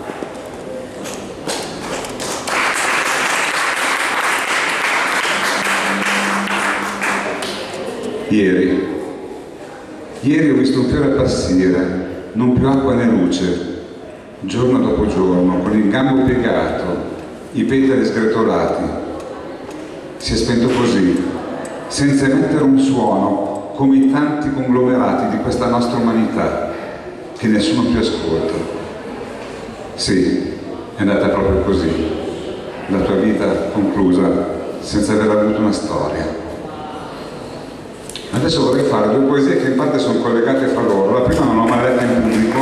Ieri, ieri ho visto un fiore appassire, non più acqua né luce, giorno dopo giorno, con il gambo piegato, i petali sgretolati. Si è spento così, senza emettere un suono, come i tanti conglomerati di questa nostra umanità, che nessuno più ascolta. Sì, è andata proprio così, la tua vita conclusa senza aver avuto una storia. Adesso vorrei fare due poesie che in parte sono collegate fra loro. La prima non l'ho mai letta in pubblico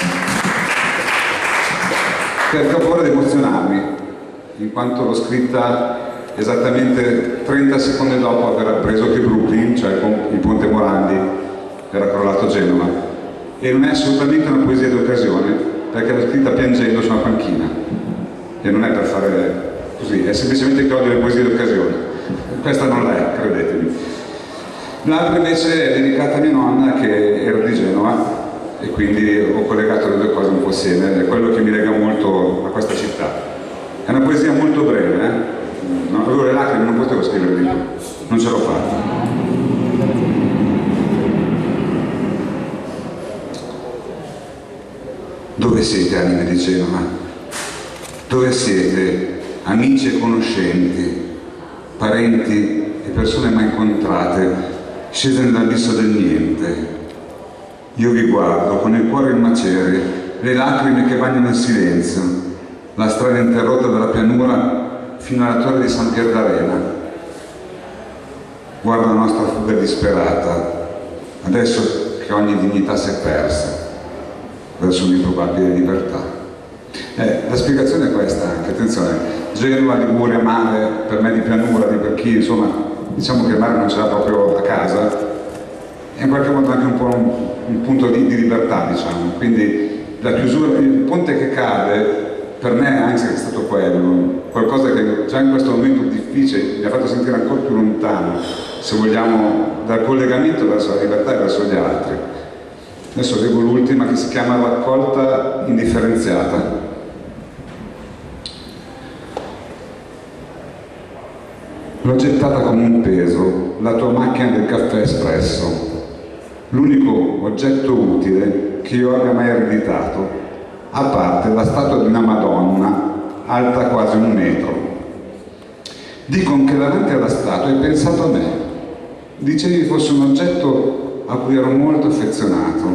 per capire di emozionarmi, in quanto l'ho scritta esattamente trenta secondi dopo aver appreso che Brooklyn, cioè il ponte Morandi, era crollato a Genova. E non è assolutamente una poesia d'occasione, perché l'ho scritta piangendo su una panchina. E non è per fare così, è semplicemente che odio le poesie d'occasione. Questa non l'è, credetemi. L'altra invece è dedicata a mia nonna, che era di Genova, e quindi ho collegato le due cose un po' assieme, è quello che mi lega molto a questa città. È una poesia molto breve, eh? Non avevo le lacrime, non potevo scrivere di più, non ce l'ho fatta. Dove siete, anime di Genova? Dove siete, amici e conoscenti, parenti e persone mai incontrate, scese nell'abisso del niente? Io vi guardo con il cuore in macerie, le lacrime che bagnano il silenzio, la strada interrotta dalla pianura fino alla torre di San Pier d'Arena. Guardo la nostra fuga disperata, adesso che ogni dignità si è persa, verso un'improbabile libertà. Eh, la spiegazione è questa anche, attenzione, Genova, Liguria, mare, per me di pianura, di per chi, insomma, diciamo che il mare non ce l'ha proprio a casa, è in qualche modo anche un po' un, un punto di, di libertà, diciamo, quindi la chiusura, il ponte che cade, per me anche è stato quello, qualcosa che già in questo momento difficile mi ha fatto sentire ancora più lontano, se vogliamo, dal collegamento verso la libertà e verso gli altri. Adesso leggo l'ultima, che si chiama Raccolta indifferenziata. L'ho gettata come un peso, la tua macchina del caffè espresso, l'unico oggetto utile che io abbia mai ereditato, a parte la statua di una Madonna alta quasi un metro. Dicono che davanti alla statua hai pensato a me, dicevi fosse un oggetto a cui ero molto affezionato.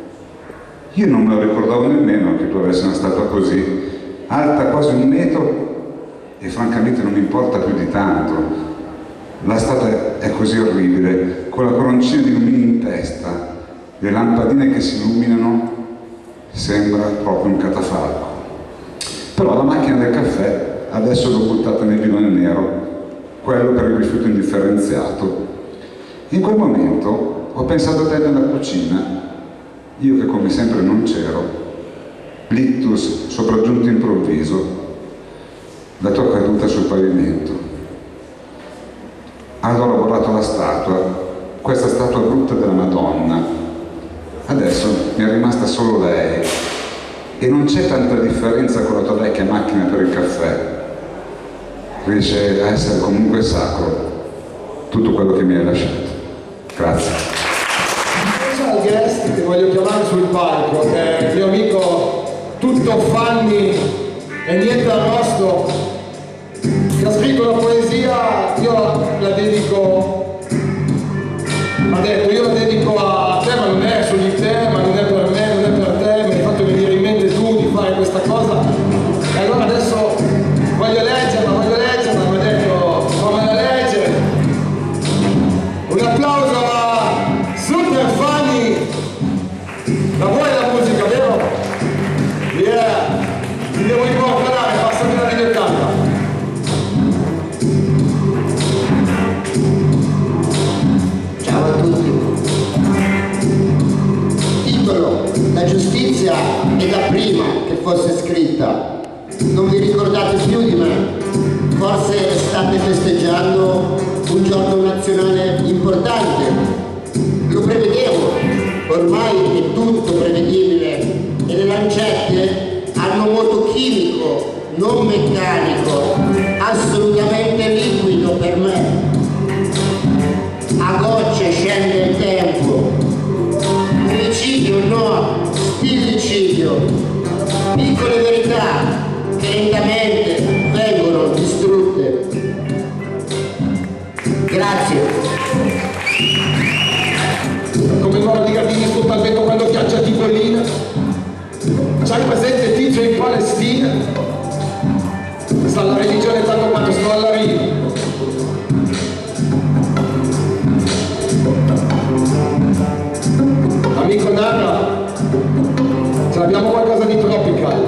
Io non me lo ricordavo nemmeno che tu avessi una statua così, alta quasi un metro, e francamente non mi importa più di tanto. La statua è così orribile, con la coroncina di lumini in testa, le lampadine che si illuminano, sembra proprio un catafalco. Però la macchina del caffè adesso l'ho buttata nel bidone nero, quello per il rifiuto indifferenziato. In quel momento ho pensato a te nella cucina, io che come sempre non c'ero, l'ictus sopraggiunto improvviso, la tua caduta sul pavimento. Allora ho lavorato la statua, questa statua brutta della Madonna. Adesso mi è rimasta solo lei e non c'è tanta differenza con la tua vecchia macchina per il caffè. Riesce a essere comunque sacro tutto quello che mi hai lasciato. Grazie. Special guest che voglio chiamare sul palco, che è il mio amico tutto Fanni e niente arrosto, che ha scritto una poesia, io la dedico, ha detto io la dedico a te, ma non è su di te, ma non è per me, non è per te, mi hai fatto venire in mente tu di fare questa cosa, e allora adesso voglio leggerla, voglio leggerla, mi ha detto fammela leggere. Un applauso a Super Fanni, la vuoi la musica, vero? Yeah, ti devo incontrare, passami la videocamera. Ciao a tutti. Titolo: La giustizia è da prima che fosse scritta. Non vi ricordate più di me? Forse state festeggiando un giorno nazionale importante. Lo prevedevo, ormai è tutto prevedibile e le lancette hanno moto chimico, non meccanico, assolutamente liquido per me. A gocce scende il tempo, omicidio no, stillicidio, piccole verità che lentamente vengono distrutte. Grazie. Come modo di Gardini sul palmetto quando piaccia Tipolina, c'hai presente Tizio in Palestina? Sta la religione tanto quanto sto alla riva. Amico Narra, ce l'abbiamo qualcosa di tropical.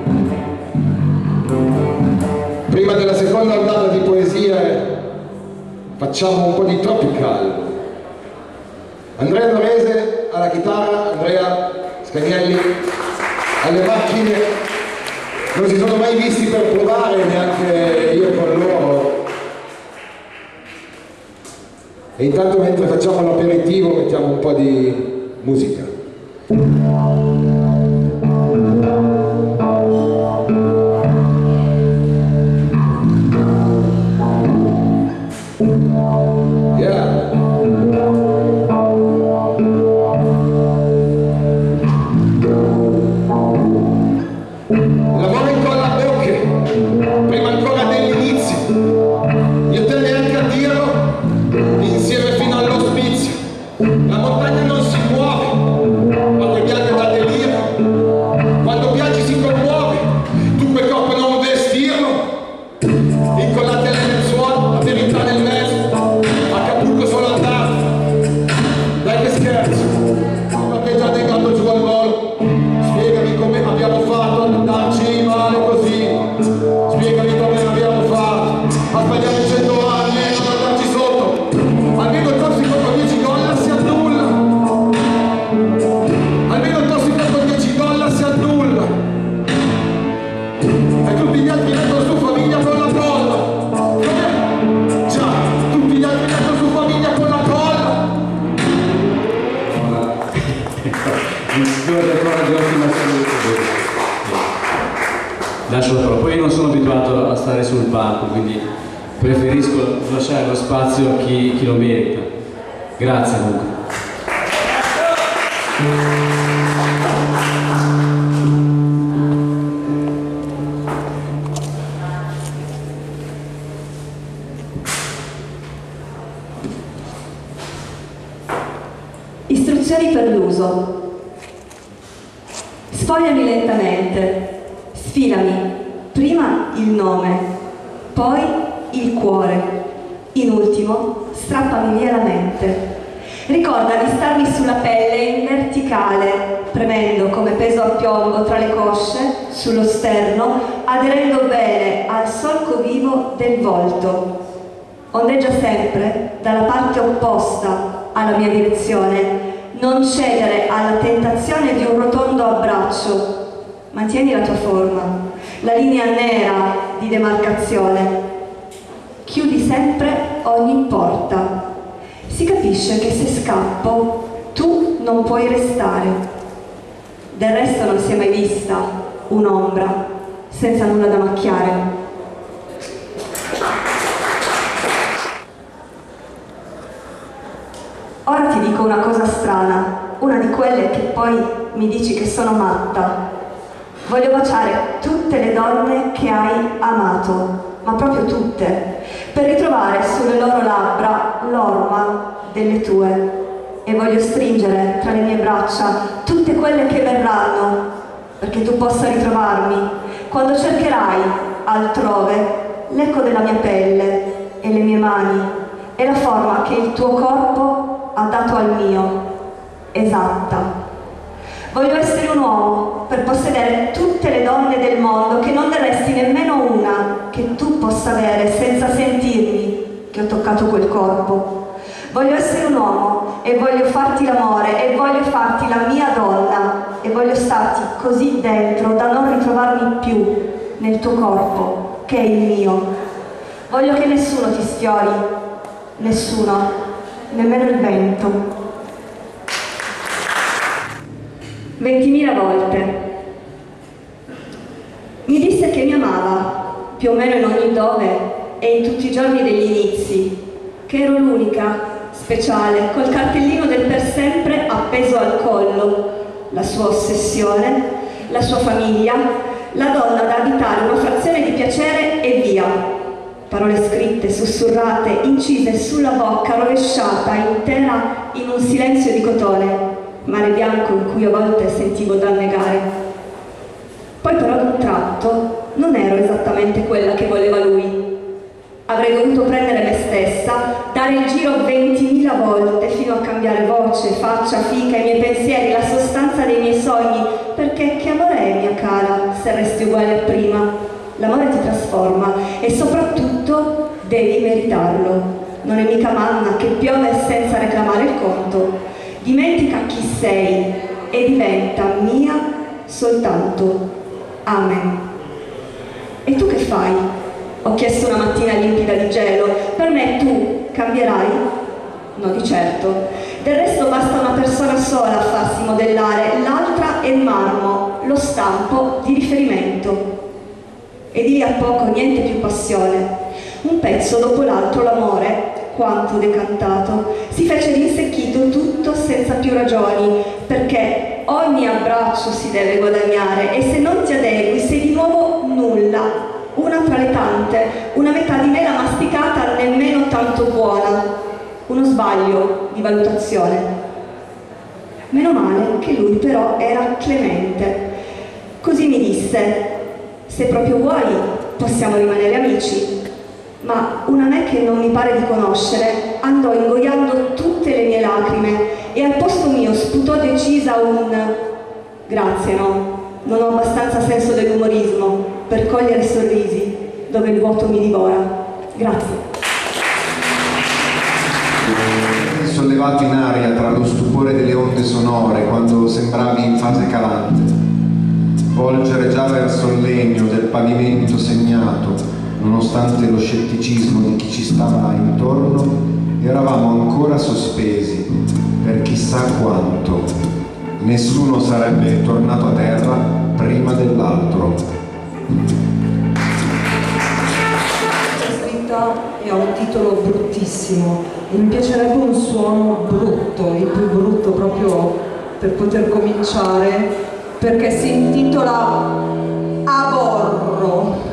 Prima della seconda ondata di poesie facciamo un po' di tropical. Andrea Dorese alla chitarra, Andrea Scagnelli alle macchine. Non si sono mai visti per provare, neanche io con loro. E intanto mentre facciamo l'aperitivo mettiamo un po' di musica. Yeah. L'amore incolla a bocche, prima ancora dell'inizio. Io tendo anche a dirlo, insieme fino all'ospizio. La montagna non si muove, ma quel pianto da delirio ancora di ottima salute. Lascio la parola. Poi io non sono abituato a stare sul palco, quindi preferisco lasciare lo spazio a chi, chi lo merita. Grazie comunque. Istruzioni per l'uso. Sfogliami lentamente, sfilami prima il nome, poi il cuore, in ultimo strappami via la mente. Ricorda di starmi sulla pelle in verticale, premendo come peso a piombo tra le cosce, sullo sterno, aderendo bene al solco vivo del volto. Ondeggia sempre dalla parte opposta alla mia direzione, non cedere alla tentazione di un rotondo abbraccio. Mantieni la tua forma, la linea nera di demarcazione. Chiudi sempre ogni porta. Si capisce che se scappo tu non puoi restare. Del resto non si è mai vista un'ombra senza nulla da macchiare. Ora ti dico una cosa strana, una di quelle che poi mi dici che sono matta. Voglio baciare tutte le donne che hai amato, ma proprio tutte, per ritrovare sulle loro labbra l'orma delle tue. E voglio stringere tra le mie braccia tutte quelle che verranno, perché tu possa ritrovarmi quando cercherai altrove l'eco della mia pelle e le mie mani e la forma che il tuo corpo ha dato al mio, esatta. Voglio essere un uomo per possedere tutte le donne del mondo, che non ne resti nemmeno una che tu possa avere senza sentirmi che ho toccato quel corpo. Voglio essere un uomo e voglio farti l'amore e voglio farti la mia donna e voglio starti così dentro da non ritrovarmi più nel tuo corpo, che è il mio. Voglio che nessuno ti sfiori, nessuno, nemmeno il vento. Ventimila volte. Mi disse che mi amava, più o meno in ogni dove e in tutti i giorni degli inizi, che ero l'unica, speciale, col cartellino del per sempre appeso al collo, la sua ossessione, la sua famiglia, la donna da abitare una frazione di piacere e via. Parole scritte, sussurrate, incise sulla bocca, rovesciata, intera in un silenzio di cotone, mare bianco in cui a volte sentivo da annegare. Poi però ad un tratto non ero esattamente quella che voleva lui. Avrei dovuto prendere me stessa, dare il giro ventimila volte fino a cambiare voce, faccia, fica, i miei pensieri, la sostanza dei miei sogni, perché che amore è, mia cara, se resti uguale a prima? L'amore ti trasforma e soprattutto devi meritarlo. Non è mica manna che piove senza reclamare il conto. Dimentica chi sei e diventa mia soltanto. Amen. E tu che fai? Ho chiesto una mattina limpida di gelo. Per me tu cambierai? No, di certo. Del resto basta una persona sola a farsi modellare, l'altra è il marmo, lo stampo di riferimento. E di lì a poco niente più passione. Un pezzo dopo l'altro l'amore, quanto decantato, si fece rinsecchito tutto senza più ragioni, perché ogni abbraccio si deve guadagnare e se non ti adegui sei di nuovo nulla, una tra le tante, una metà di mela masticata nemmeno tanto buona, uno sbaglio di valutazione. Meno male che lui però era clemente. Così mi disse: se proprio vuoi possiamo rimanere amici. Ma una me che non mi pare di conoscere andò ingoiando tutte le mie lacrime e al posto mio sputò decisa un grazie, no, non ho abbastanza senso dell'umorismo per cogliere sorrisi dove il vuoto mi divora. Grazie. Sollevato in aria tra lo stupore delle onde sonore quando sembravi in fase calante, volgere già verso il legno del pavimento segnato. Nonostante lo scetticismo di chi ci stava intorno, eravamo ancora sospesi per chissà quanto, nessuno sarebbe tornato a terra prima dell'altro. È scritta e ha un titolo bruttissimo e mi piacerebbe un suono brutto, il più brutto proprio per poter cominciare, perché si intitola Aborro.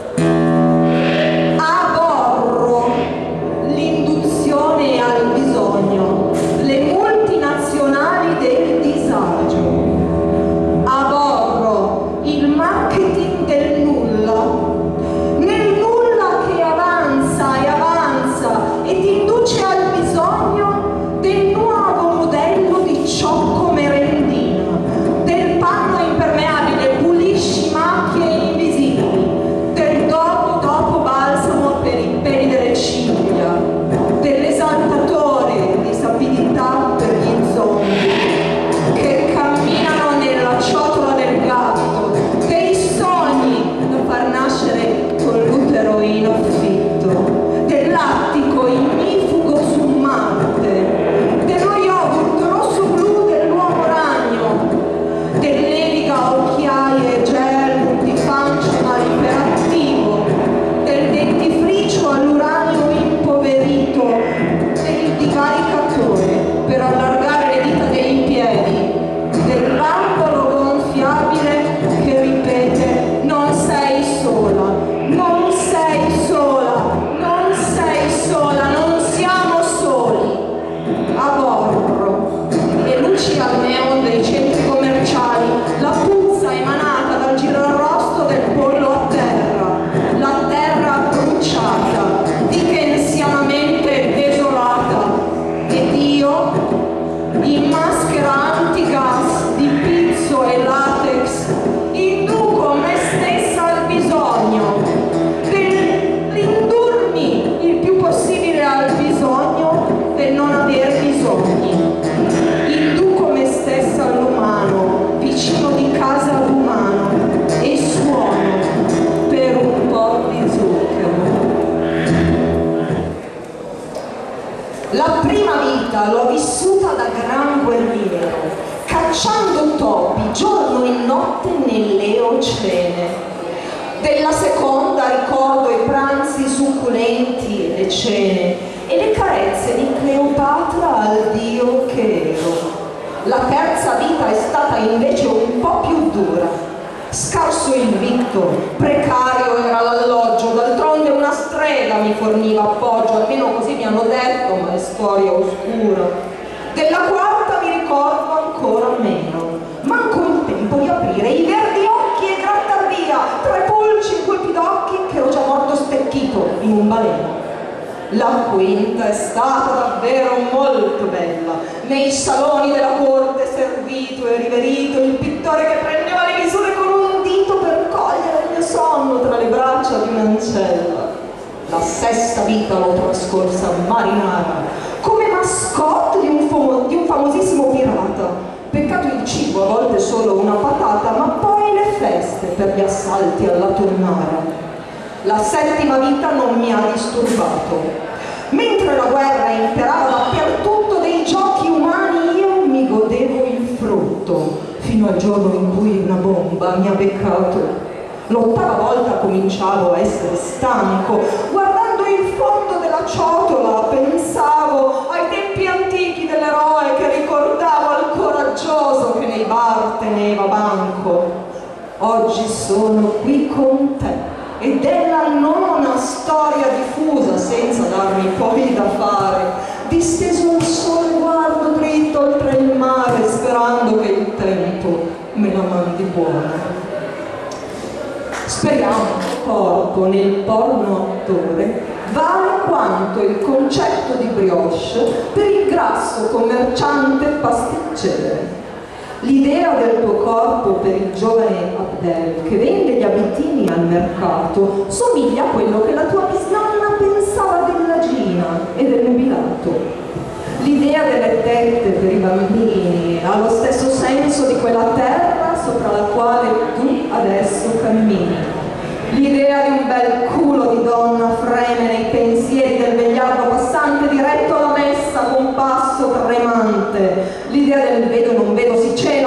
Aborro l'induzione al bisogno, le multinazionali del disagio. Aborro il marketing del nulla, nel nulla che avanza e avanza e ti induce al bisogno del nuovo modello di ciocco merendina, del panno impermeabile pulisci macchie invisibili, del dopo dopo balsamo per i peli delle ciglia, dell'esaltatore di sapidità per gli zombie che camminano nella ciotola del gatto, dei sogni da far nascere con l'utero in affitto, dell'attico ignifugo su Marte, dello yogurt rosso-blu dell'uomo ragno, dell'elica occhiaie gel di functional iperattivo, del dentifricio all'uranio impoverito, del divaricatore per allargare le dita dei piedi, del bambolo gonfiabile che ripete non sei sola, non sei sola, non sei sola, non siamo soli. Aborro le luci al neon dei centri commerciali, la puzza emanata dal girarrosto del pollo a terra, la terra bruciata, dickensianamente desolata, ed io, in maschera antigas di pizzo e latex, induco me stessa al bisogno, dell'indurmi il più possibile al bisogno del non aver bisogni. Induco me stessa all'umano, vicino di casa all'umano, e suono per un po' di zucchero. La prima vita l'ho vissuta da gran guerriero, cacciando topi giorno e notte nelle oceane. Della seconda ricordo i pranzi succulenti e le cene e le carezze di Cleopatra al dio che ero. La terza vita è stata invece un po' più dura. Scarso il vitto, precario era l'alloggio, d'altronde una strega mi forniva appoggio, almeno così mi hanno detto, ma è storia oscura. Della quarta mi ricordo ancora meno. Manco il tempo di aprire i verdi occhi e grattar via tre pulci in colpi d'occhi che ero già morto stecchito in un baleno. La quinta è stata davvero molto bella, nei saloni della corte servito e riverito, il pittore che prendeva le misure con un dito per cogliere il mio sonno tra le braccia di un'ancella. La sesta vita l'ho trascorsa marinara, come mascotte di un, famo- di un famosissimo pirata. Peccato il cibo, a volte solo una patata, ma poi le feste per gli assalti alla tonnara. La settima vita non mi ha disturbato. Mentre la guerra imperava dappertutto dei giochi umani, io mi godevo il frutto, fino al giorno in cui una bomba mi ha beccato. L'ottava volta cominciavo a essere stanco. Guardando il fondo della ciotola pensavo ai tempi antichi dell'eroe che ricordavo al coraggioso che nei bar teneva banco. Oggi sono qui con te e della nona storia diffusa senza darmi poi da fare. Disteso al sole guardo dritto oltre il mare sperando che il tempo me la mandi buona. Speriamo che il corpo nel porno attore vale quanto il concetto di brioche per il grasso commerciante pasticcere. L'idea del tuo corpo per il giovane Abdel che vende gli abitini al mercato somiglia a quello che la tua bisnonna pensava della Gina e del nubilato. L'idea delle tette per i bambini ha lo stesso senso di quella terra sopra la quale tu adesso cammini. L'idea di un bel culo di donna freme nei pensieri del vegliardo passante diretto alla messa con passo tremante. L'idea del vedo non vedo si cela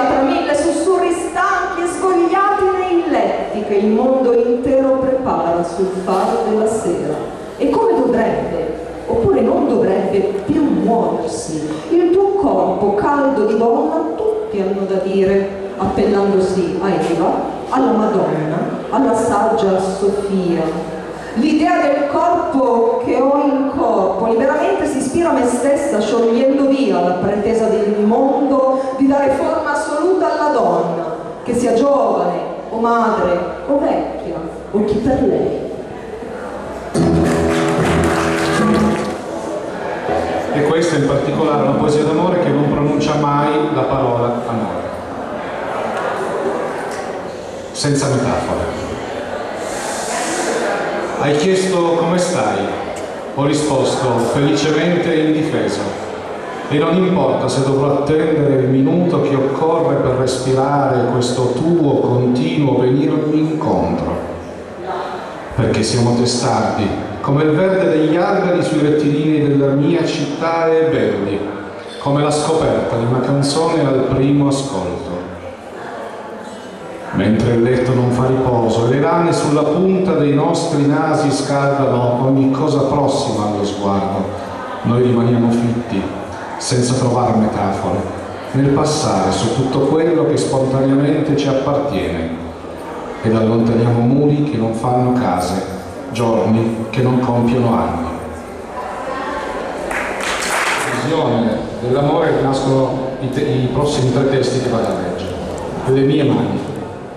che il mondo intero prepara sul faro della sera. E come dovrebbe, oppure non dovrebbe più muoversi il tuo corpo caldo di donna, tutti hanno da dire, appellandosi a Eva, alla Madonna, alla saggia Sofia. L'idea del corpo che ho in corpo liberamente si ispira a me stessa, sciogliendo via la pretesa del mondo di dare forma assoluta alla donna, che sia giovane o madre o vecchia o chi per lei. E questa in particolare è una poesia d'amore che non pronuncia mai la parola amore, senza metafore. Hai chiesto come stai? Ho risposto felicemente e indifeso. E non importa se dovrò attendere il minuto che occorre per respirare questo tuo continuo venirmi incontro. Perché siamo testardi, come il verde degli alberi sui rettilinei della mia città e belli, come la scoperta di una canzone al primo ascolto. Mentre il letto non fa riposo e le rane sulla punta dei nostri nasi scaldano ogni cosa prossima allo sguardo, noi rimaniamo fitti, senza trovare metafore, nel passare su tutto quello che spontaneamente ci appartiene ed allontaniamo muri che non fanno case, giorni che non compiono anni. Visione dell'amore nascono i, i prossimi tre testi che vado a leggere. Le mie mani.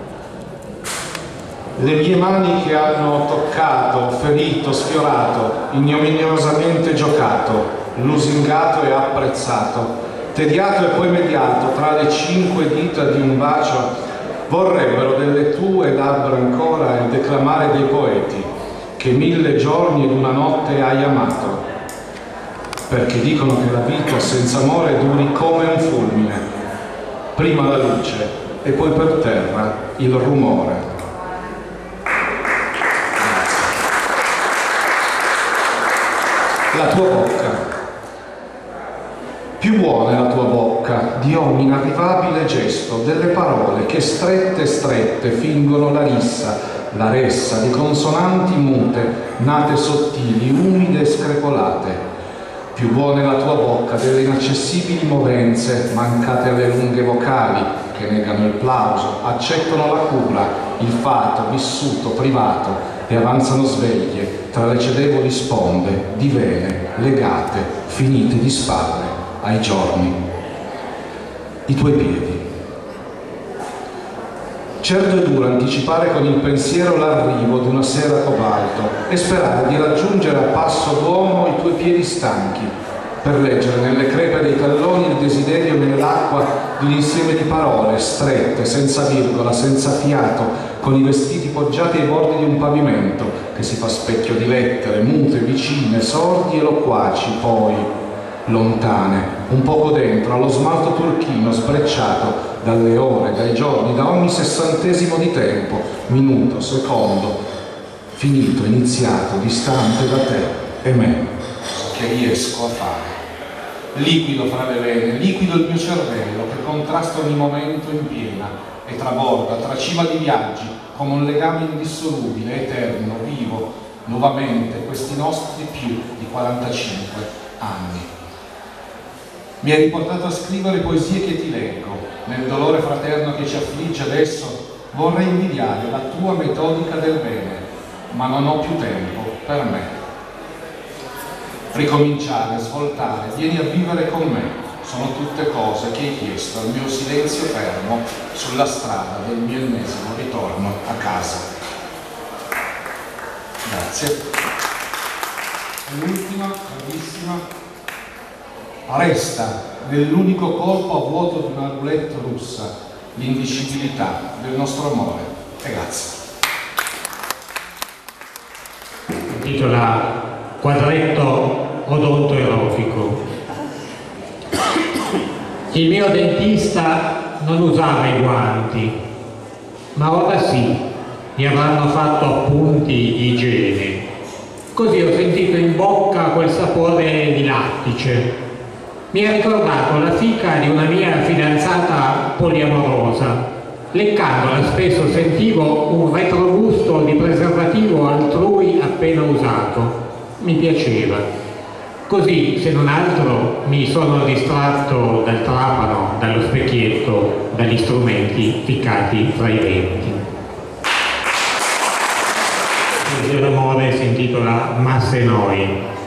Le mie mani che hanno toccato, ferito, sfiorato, ignominiosamente giocato, lusingato e apprezzato, tediato e poi mediato tra le cinque dita di un bacio, vorrebbero delle tue labbra ancora il declamare dei poeti che mille giorni ed una notte hai amato, perché dicono che la vita senza amore duri come un fulmine, prima la luce e poi per terra il rumore. La tua bocca, più buona è la tua bocca di ogni inarrivabile gesto, delle parole che strette strette fingono la rissa, la ressa di consonanti mute, nate sottili, umide e screpolate. Più buona è la tua bocca delle inaccessibili movenze, mancate alle lunghe vocali, che negano il plauso, accettano la cura, il fato, vissuto, privato, e avanzano sveglie tra le cedevoli sponde di vene legate, finite di spalle ai giorni. I tuoi piedi. Certo è duro anticipare con il pensiero l'arrivo di una sera cobalto e sperare di raggiungere a passo d'uomo i tuoi piedi stanchi, per leggere nelle crepe dei talloni il desiderio nell'acqua di un insieme di parole strette, senza virgola, senza fiato, con i vestiti poggiati ai bordi di un pavimento che si fa specchio di lettere, mute, vicine, sordi e loquaci, poi lontane, un poco dentro, allo smalto turchino sbrecciato dalle ore, dai giorni, da ogni sessantesimo di tempo, minuto, secondo, finito, iniziato, distante da te e me, che riesco a fare. Liquido fra le vene, liquido il mio cervello che contrasta ogni momento in piena e traborda, tracima di viaggi, come un legame indissolubile, eterno, vivo, nuovamente questi nostri più di quarantacinque anni. Mi hai riportato a scrivere poesie che ti leggo, nel dolore fraterno che ci affligge adesso vorrei invidiare la tua metodica del bene, ma non ho più tempo per me. Ricominciare, svoltare, vieni a vivere con me, sono tutte cose che hai chiesto al mio silenzio fermo sulla strada del mio ennesimo ritorno a casa. Grazie. E l'ultima, bravissima, resta nell'unico colpo a vuoto di una roulette russa l'indicibilità del nostro amore. E grazie. Intitola Quadretto odontoerotico. Il mio dentista non usava i guanti, ma ora sì, mi avranno fatto appunti di igiene. Così ho sentito in bocca quel sapore di lattice. Mi ha ricordato la fica di una mia fidanzata poliamorosa, Leccandola spesso sentivo un retrogusto di preservativo altrui appena usato. Mi piaceva. Così, se non altro, mi sono distratto dal trapano, dallo specchietto, dagli strumenti ficcati fra i denti. L'amore si intitola Ma se noi.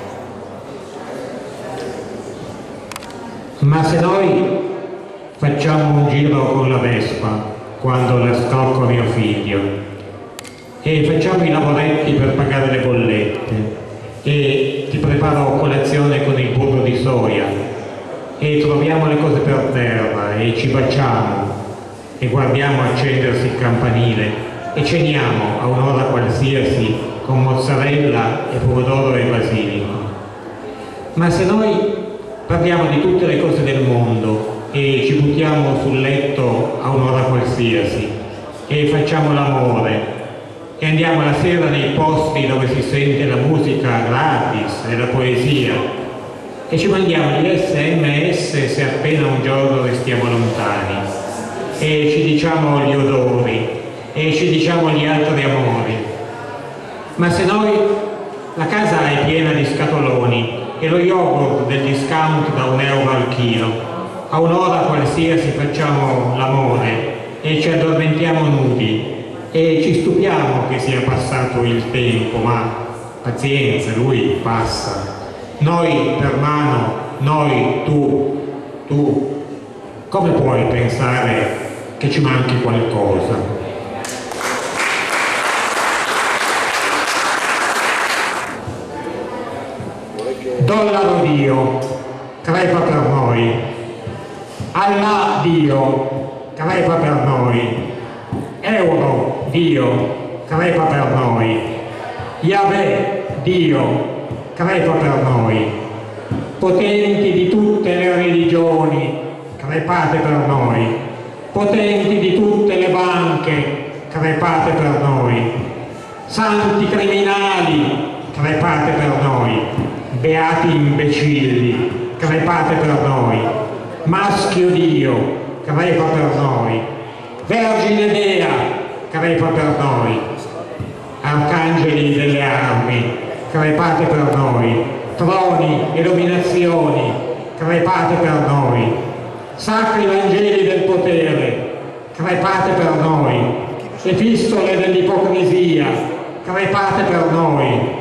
Ma se noi facciamo un giro con la Vespa quando la scocco mio figlio e facciamo i lavoretti per pagare le bollette e ti preparo colazione con il burro di soia e troviamo le cose per terra e ci baciamo e guardiamo accendersi il campanile e ceniamo a un'ora qualsiasi con mozzarella e pomodoro e basilico. Ma se noi parliamo di tutte le cose del mondo e ci buttiamo sul letto a un'ora qualsiasi e facciamo l'amore e andiamo la sera nei posti dove si sente la musica gratis e la poesia e ci mandiamo gli esse emme esse se appena un giorno restiamo lontani e ci diciamo gli odori e ci diciamo gli altri amori. Ma se noi la casa è piena di scatoloni e lo yogurt del discount da un euro al chilo, a un'ora qualsiasi facciamo l'amore e ci addormentiamo nudi e ci stupiamo che sia passato il tempo, ma pazienza, lui passa. Noi per mano, noi tu, tu, come puoi pensare che ci manchi qualcosa? Dollaro Dio, crepa per noi. Allah Dio, crepa per noi. Euro Dio, crepa per noi. Yahweh Dio, crepa per noi. Potenti di tutte le religioni, crepate per noi. Potenti di tutte le banche, crepate per noi. Santi criminali, crepate per noi. Beati imbecilli, crepate per noi. Maschio Dio, crepa per noi. Vergine Dea, crepa per noi. Arcangeli delle armi, crepate per noi. Troni e dominazioni, crepate per noi. Sacri Vangeli del potere, crepate per noi. Epistole dell'ipocrisia, crepate per noi.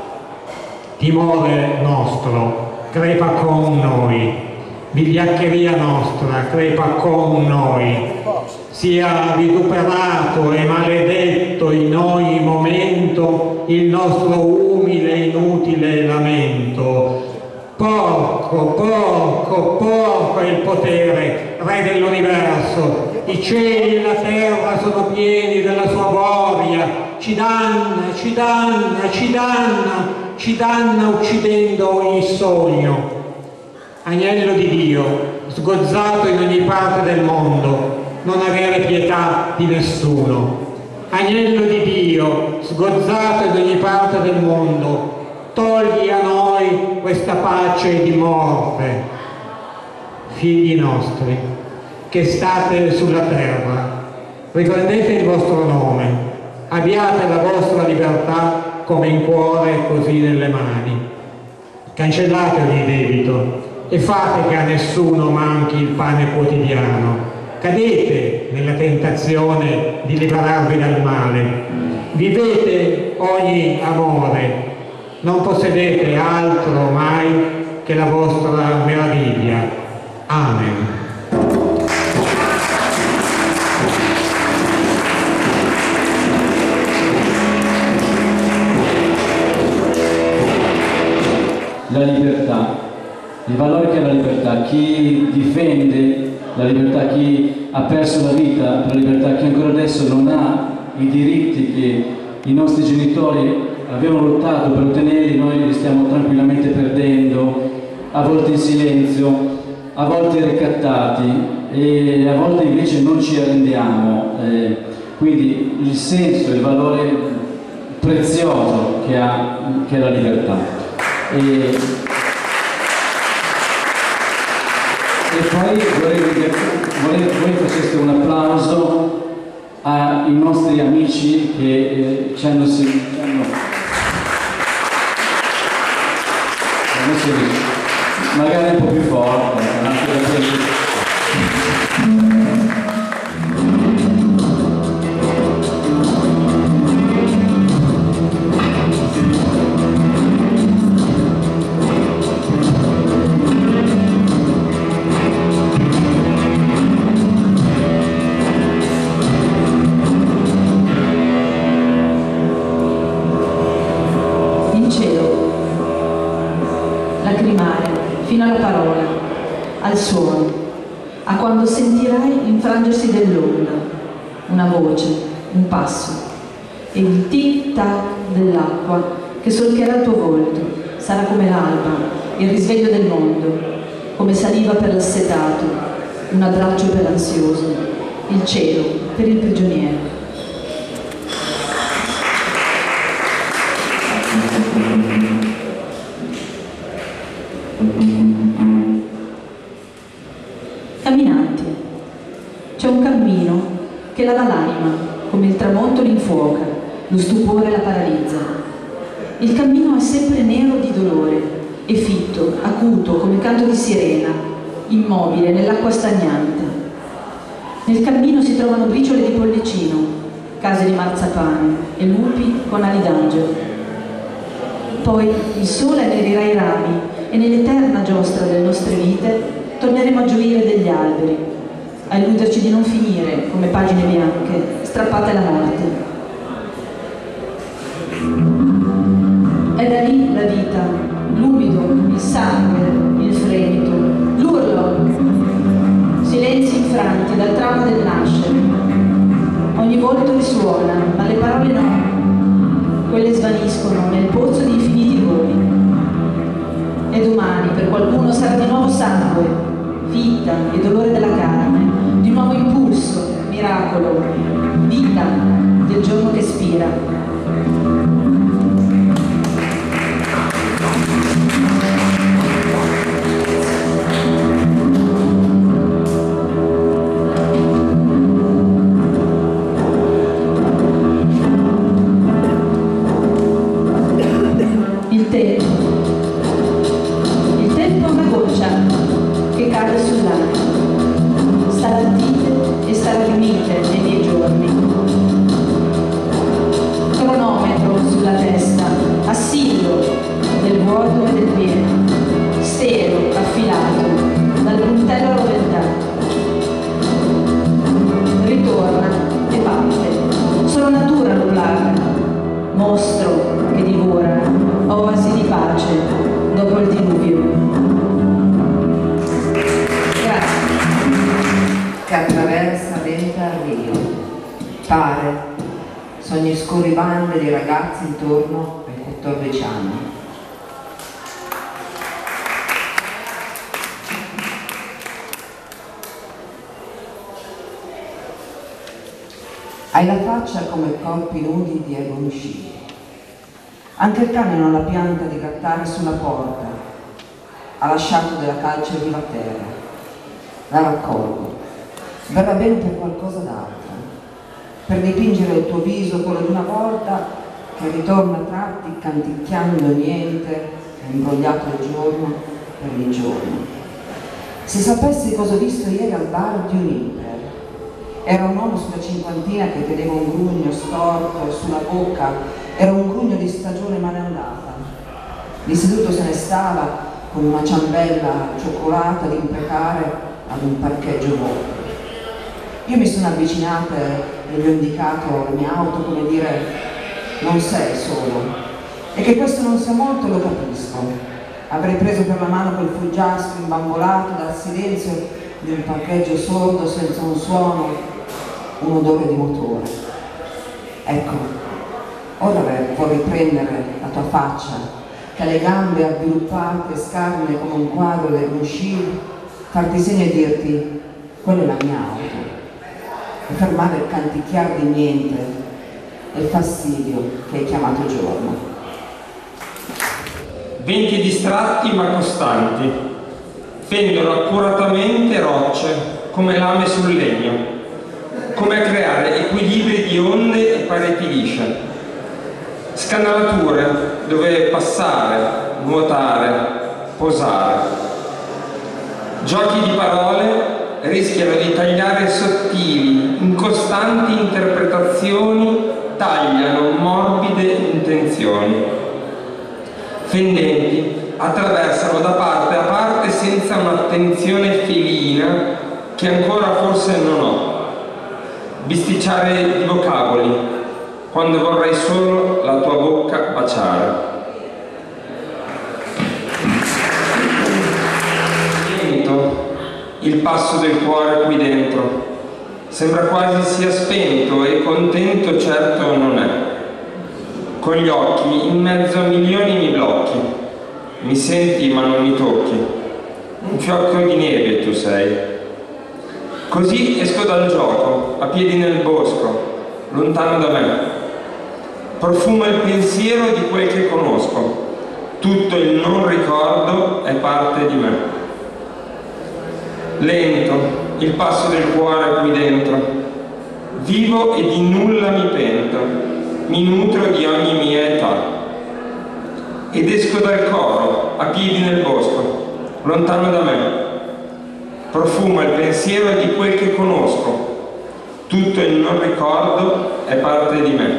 Timore nostro, crepa con noi. Vigliaccheria nostra, crepa con noi. Sia vituperato e maledetto in ogni momento il nostro umile e inutile lamento. Porco, porco, porco è il potere, re dell'universo. I cieli e la terra sono pieni della sua gloria. Ci danna, ci danna, ci danna, ci danna uccidendo ogni sogno. Agnello di Dio, sgozzato in ogni parte del mondo, non avere pietà di nessuno. Agnello di Dio, sgozzato in ogni parte del mondo, togli a noi questa pace di morte. Figli nostri, che state sulla terra, riprendete il vostro nome, abbiate la vostra libertà come in cuore così nelle mani. Cancellate ogni debito e fate che a nessuno manchi il pane quotidiano. Cadete nella tentazione di liberarvi dal male. Vivete ogni amore. Non possedete altro mai che la vostra meraviglia. Amen. La libertà, il valore che ha la libertà, chi difende la libertà, chi ha perso la vita per la libertà, chi ancora adesso non ha i diritti che i nostri genitori avevano lottato per ottenerli, noi li stiamo tranquillamente perdendo, a volte in silenzio, a volte ricattati e a volte invece non ci arrendiamo. Eh, quindi il senso, il valore prezioso che ha, che ha la libertà. E, e poi vorrei che voi faceste un applauso ai nostri amici che eh, ci hanno seguito. Magari un po' più forte, anche perché... fino alla parola, al suono, a quando sentirai l'infrangersi dell'onda, una voce, un passo e il tic-tac dell'acqua che solcherà il tuo volto. Sarà come l'alba, il risveglio del mondo, come saliva per l'assetato, un abbraccio per l'ansioso, il cielo per il prigioniero. Camminanti, c'è un cammino che lava l'anima, come il tramonto l'infuoca, lo stupore la paralizza. Il cammino è sempre nero di dolore e fitto, acuto, come canto di sirena, immobile nell'acqua stagnante. Nel cammino si trovano briciole di pollicino, case di marzapane e lupi con ali d'angelo. Poi il sole annerirà i rami e nell'eterna giostra delle nostre vite torneremo a gioire degli alberi, a illuderci di non finire come pagine bianche strappate alla morte. È da lì la vita, l'umido, il sangue, il fremito, l'urlo, silenzi infranti dal trauma del nascere. Ogni volto risuona, ma le parole no, quelle svaniscono nel pozzo di infiniti voli. E domani per qualcuno sarà di nuovo sangue, vita e dolore della carne, di nuovo impulso, miracolo, vita del giorno che spira. Il tempo. Il tempo è una goccia che cade sull'acqua, stalattite e stalagmite nei miei giorni. Cronometro sulla testa, assillo del vuoto e del pieno, stelo affilato dal puntello roventato. Ritorna e parte, solo natura lo placa, mostro che divora, oasi di pace dopo il diluvio. Che attraversa lenta al Rio, pare, sogni scuri bande di ragazzi intorno ai quattordici anni. Hai la faccia come corpi nudi di Egon Schiele. Anche il cane non la pianta di grattare sulla porta. Ha lasciato della calce viva terra. La raccolgo. Verrà bene per qualcosa d'altro. Per dipingere il tuo viso quello di una volta che ritorna a tratti canticchiando niente, imbrogliato il giorno per il giorno. Se sapessi cosa ho visto ieri al bar di Un'Imper. Era un uomo sulla cinquantina che teneva un grugno storto sulla bocca, era un grugno di stagione malandata. Lì seduto se ne stava con una ciambella cioccolata ad imprecare ad un parcheggio vuoto. Io mi sono avvicinata e gli ho indicato la mia auto come dire non sei solo. E che questo non sia molto lo capisco. Avrei preso per la mano quel fuggiastro imbambolato dal silenzio di un parcheggio sordo senza un suono, un odore di motore. Ecco, ora vorrei prendere la tua faccia, che ha le gambe avviluppate, scarne come un quadro del Guscini, farti segno e dirti, quella è la mia auto, e fermare il canticchiar di niente e il fastidio che hai chiamato giorno. Venti distratti ma costanti, fendono accuratamente rocce come lame sul legno, come a creare equilibrio luce, scanalature dove passare, nuotare, posare. Giochi di parole rischiano di tagliare sottili, incostanti interpretazioni, tagliano morbide intenzioni. Fendenti attraversano da parte a parte senza un'attenzione felina che ancora forse non ho. Bisticciare di vocaboli quando vorrei solo la tua bocca baciare. Lento il passo del cuore qui dentro, sembra quasi sia spento e contento certo non è. Con gli occhi in mezzo a milioni mi blocchi, mi senti ma non mi tocchi, un fiocco di neve tu sei. Così esco dal gioco, a piedi nel bosco, lontano da me. Profumo il pensiero di quel che conosco, tutto il non ricordo è parte di me. Lento il passo del cuore qui dentro, vivo e di nulla mi pento, mi nutro di ogni mia età. Ed esco dal coro, a piedi nel bosco, lontano da me. Profumo il pensiero di quel che conosco, tutto il non ricordo è parte di me.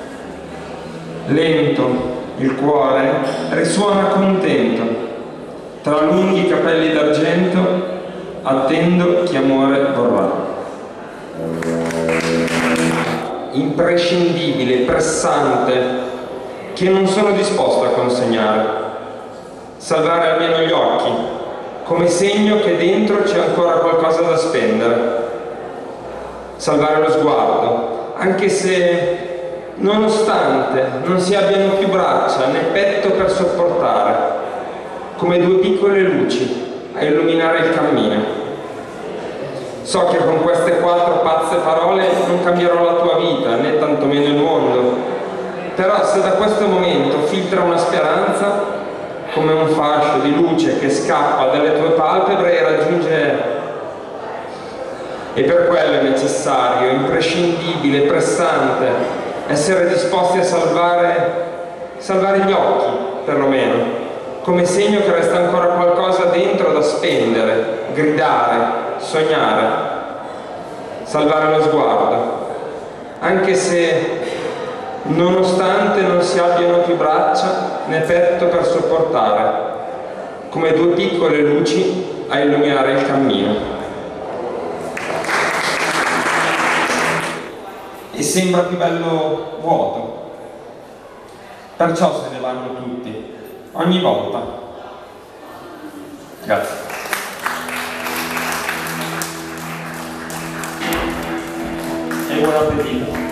Lento il cuore risuona contento, tra lunghi capelli d'argento attendo chi amore vorrà. Imprescindibile, pressante, che non sono disposto a consegnare. Salvare almeno gli occhi, come segno che dentro c'è ancora qualcosa da spendere. Salvare lo sguardo, anche se, nonostante non si abbiano più braccia né petto per sopportare, come due piccole luci a illuminare il cammino. So che con queste quattro pazze parole non cambierò la tua vita, né tantomeno il mondo, però se da questo momento filtra una speranza, come un fascio di luce che scappa dalle tue palpebre e raggiunge. E per quello è necessario, imprescindibile, pressante, essere disposti a salvare, salvare gli occhi, perlomeno, come segno che resta ancora qualcosa dentro da spendere, gridare, sognare. Salvare lo sguardo, anche se nonostante non si abbiano più braccia né petto per sopportare, come due piccole luci a illuminare il cammino. E sembra più bello vuoto, perciò se ne vanno tutti, ogni volta. Grazie. E buon appetito.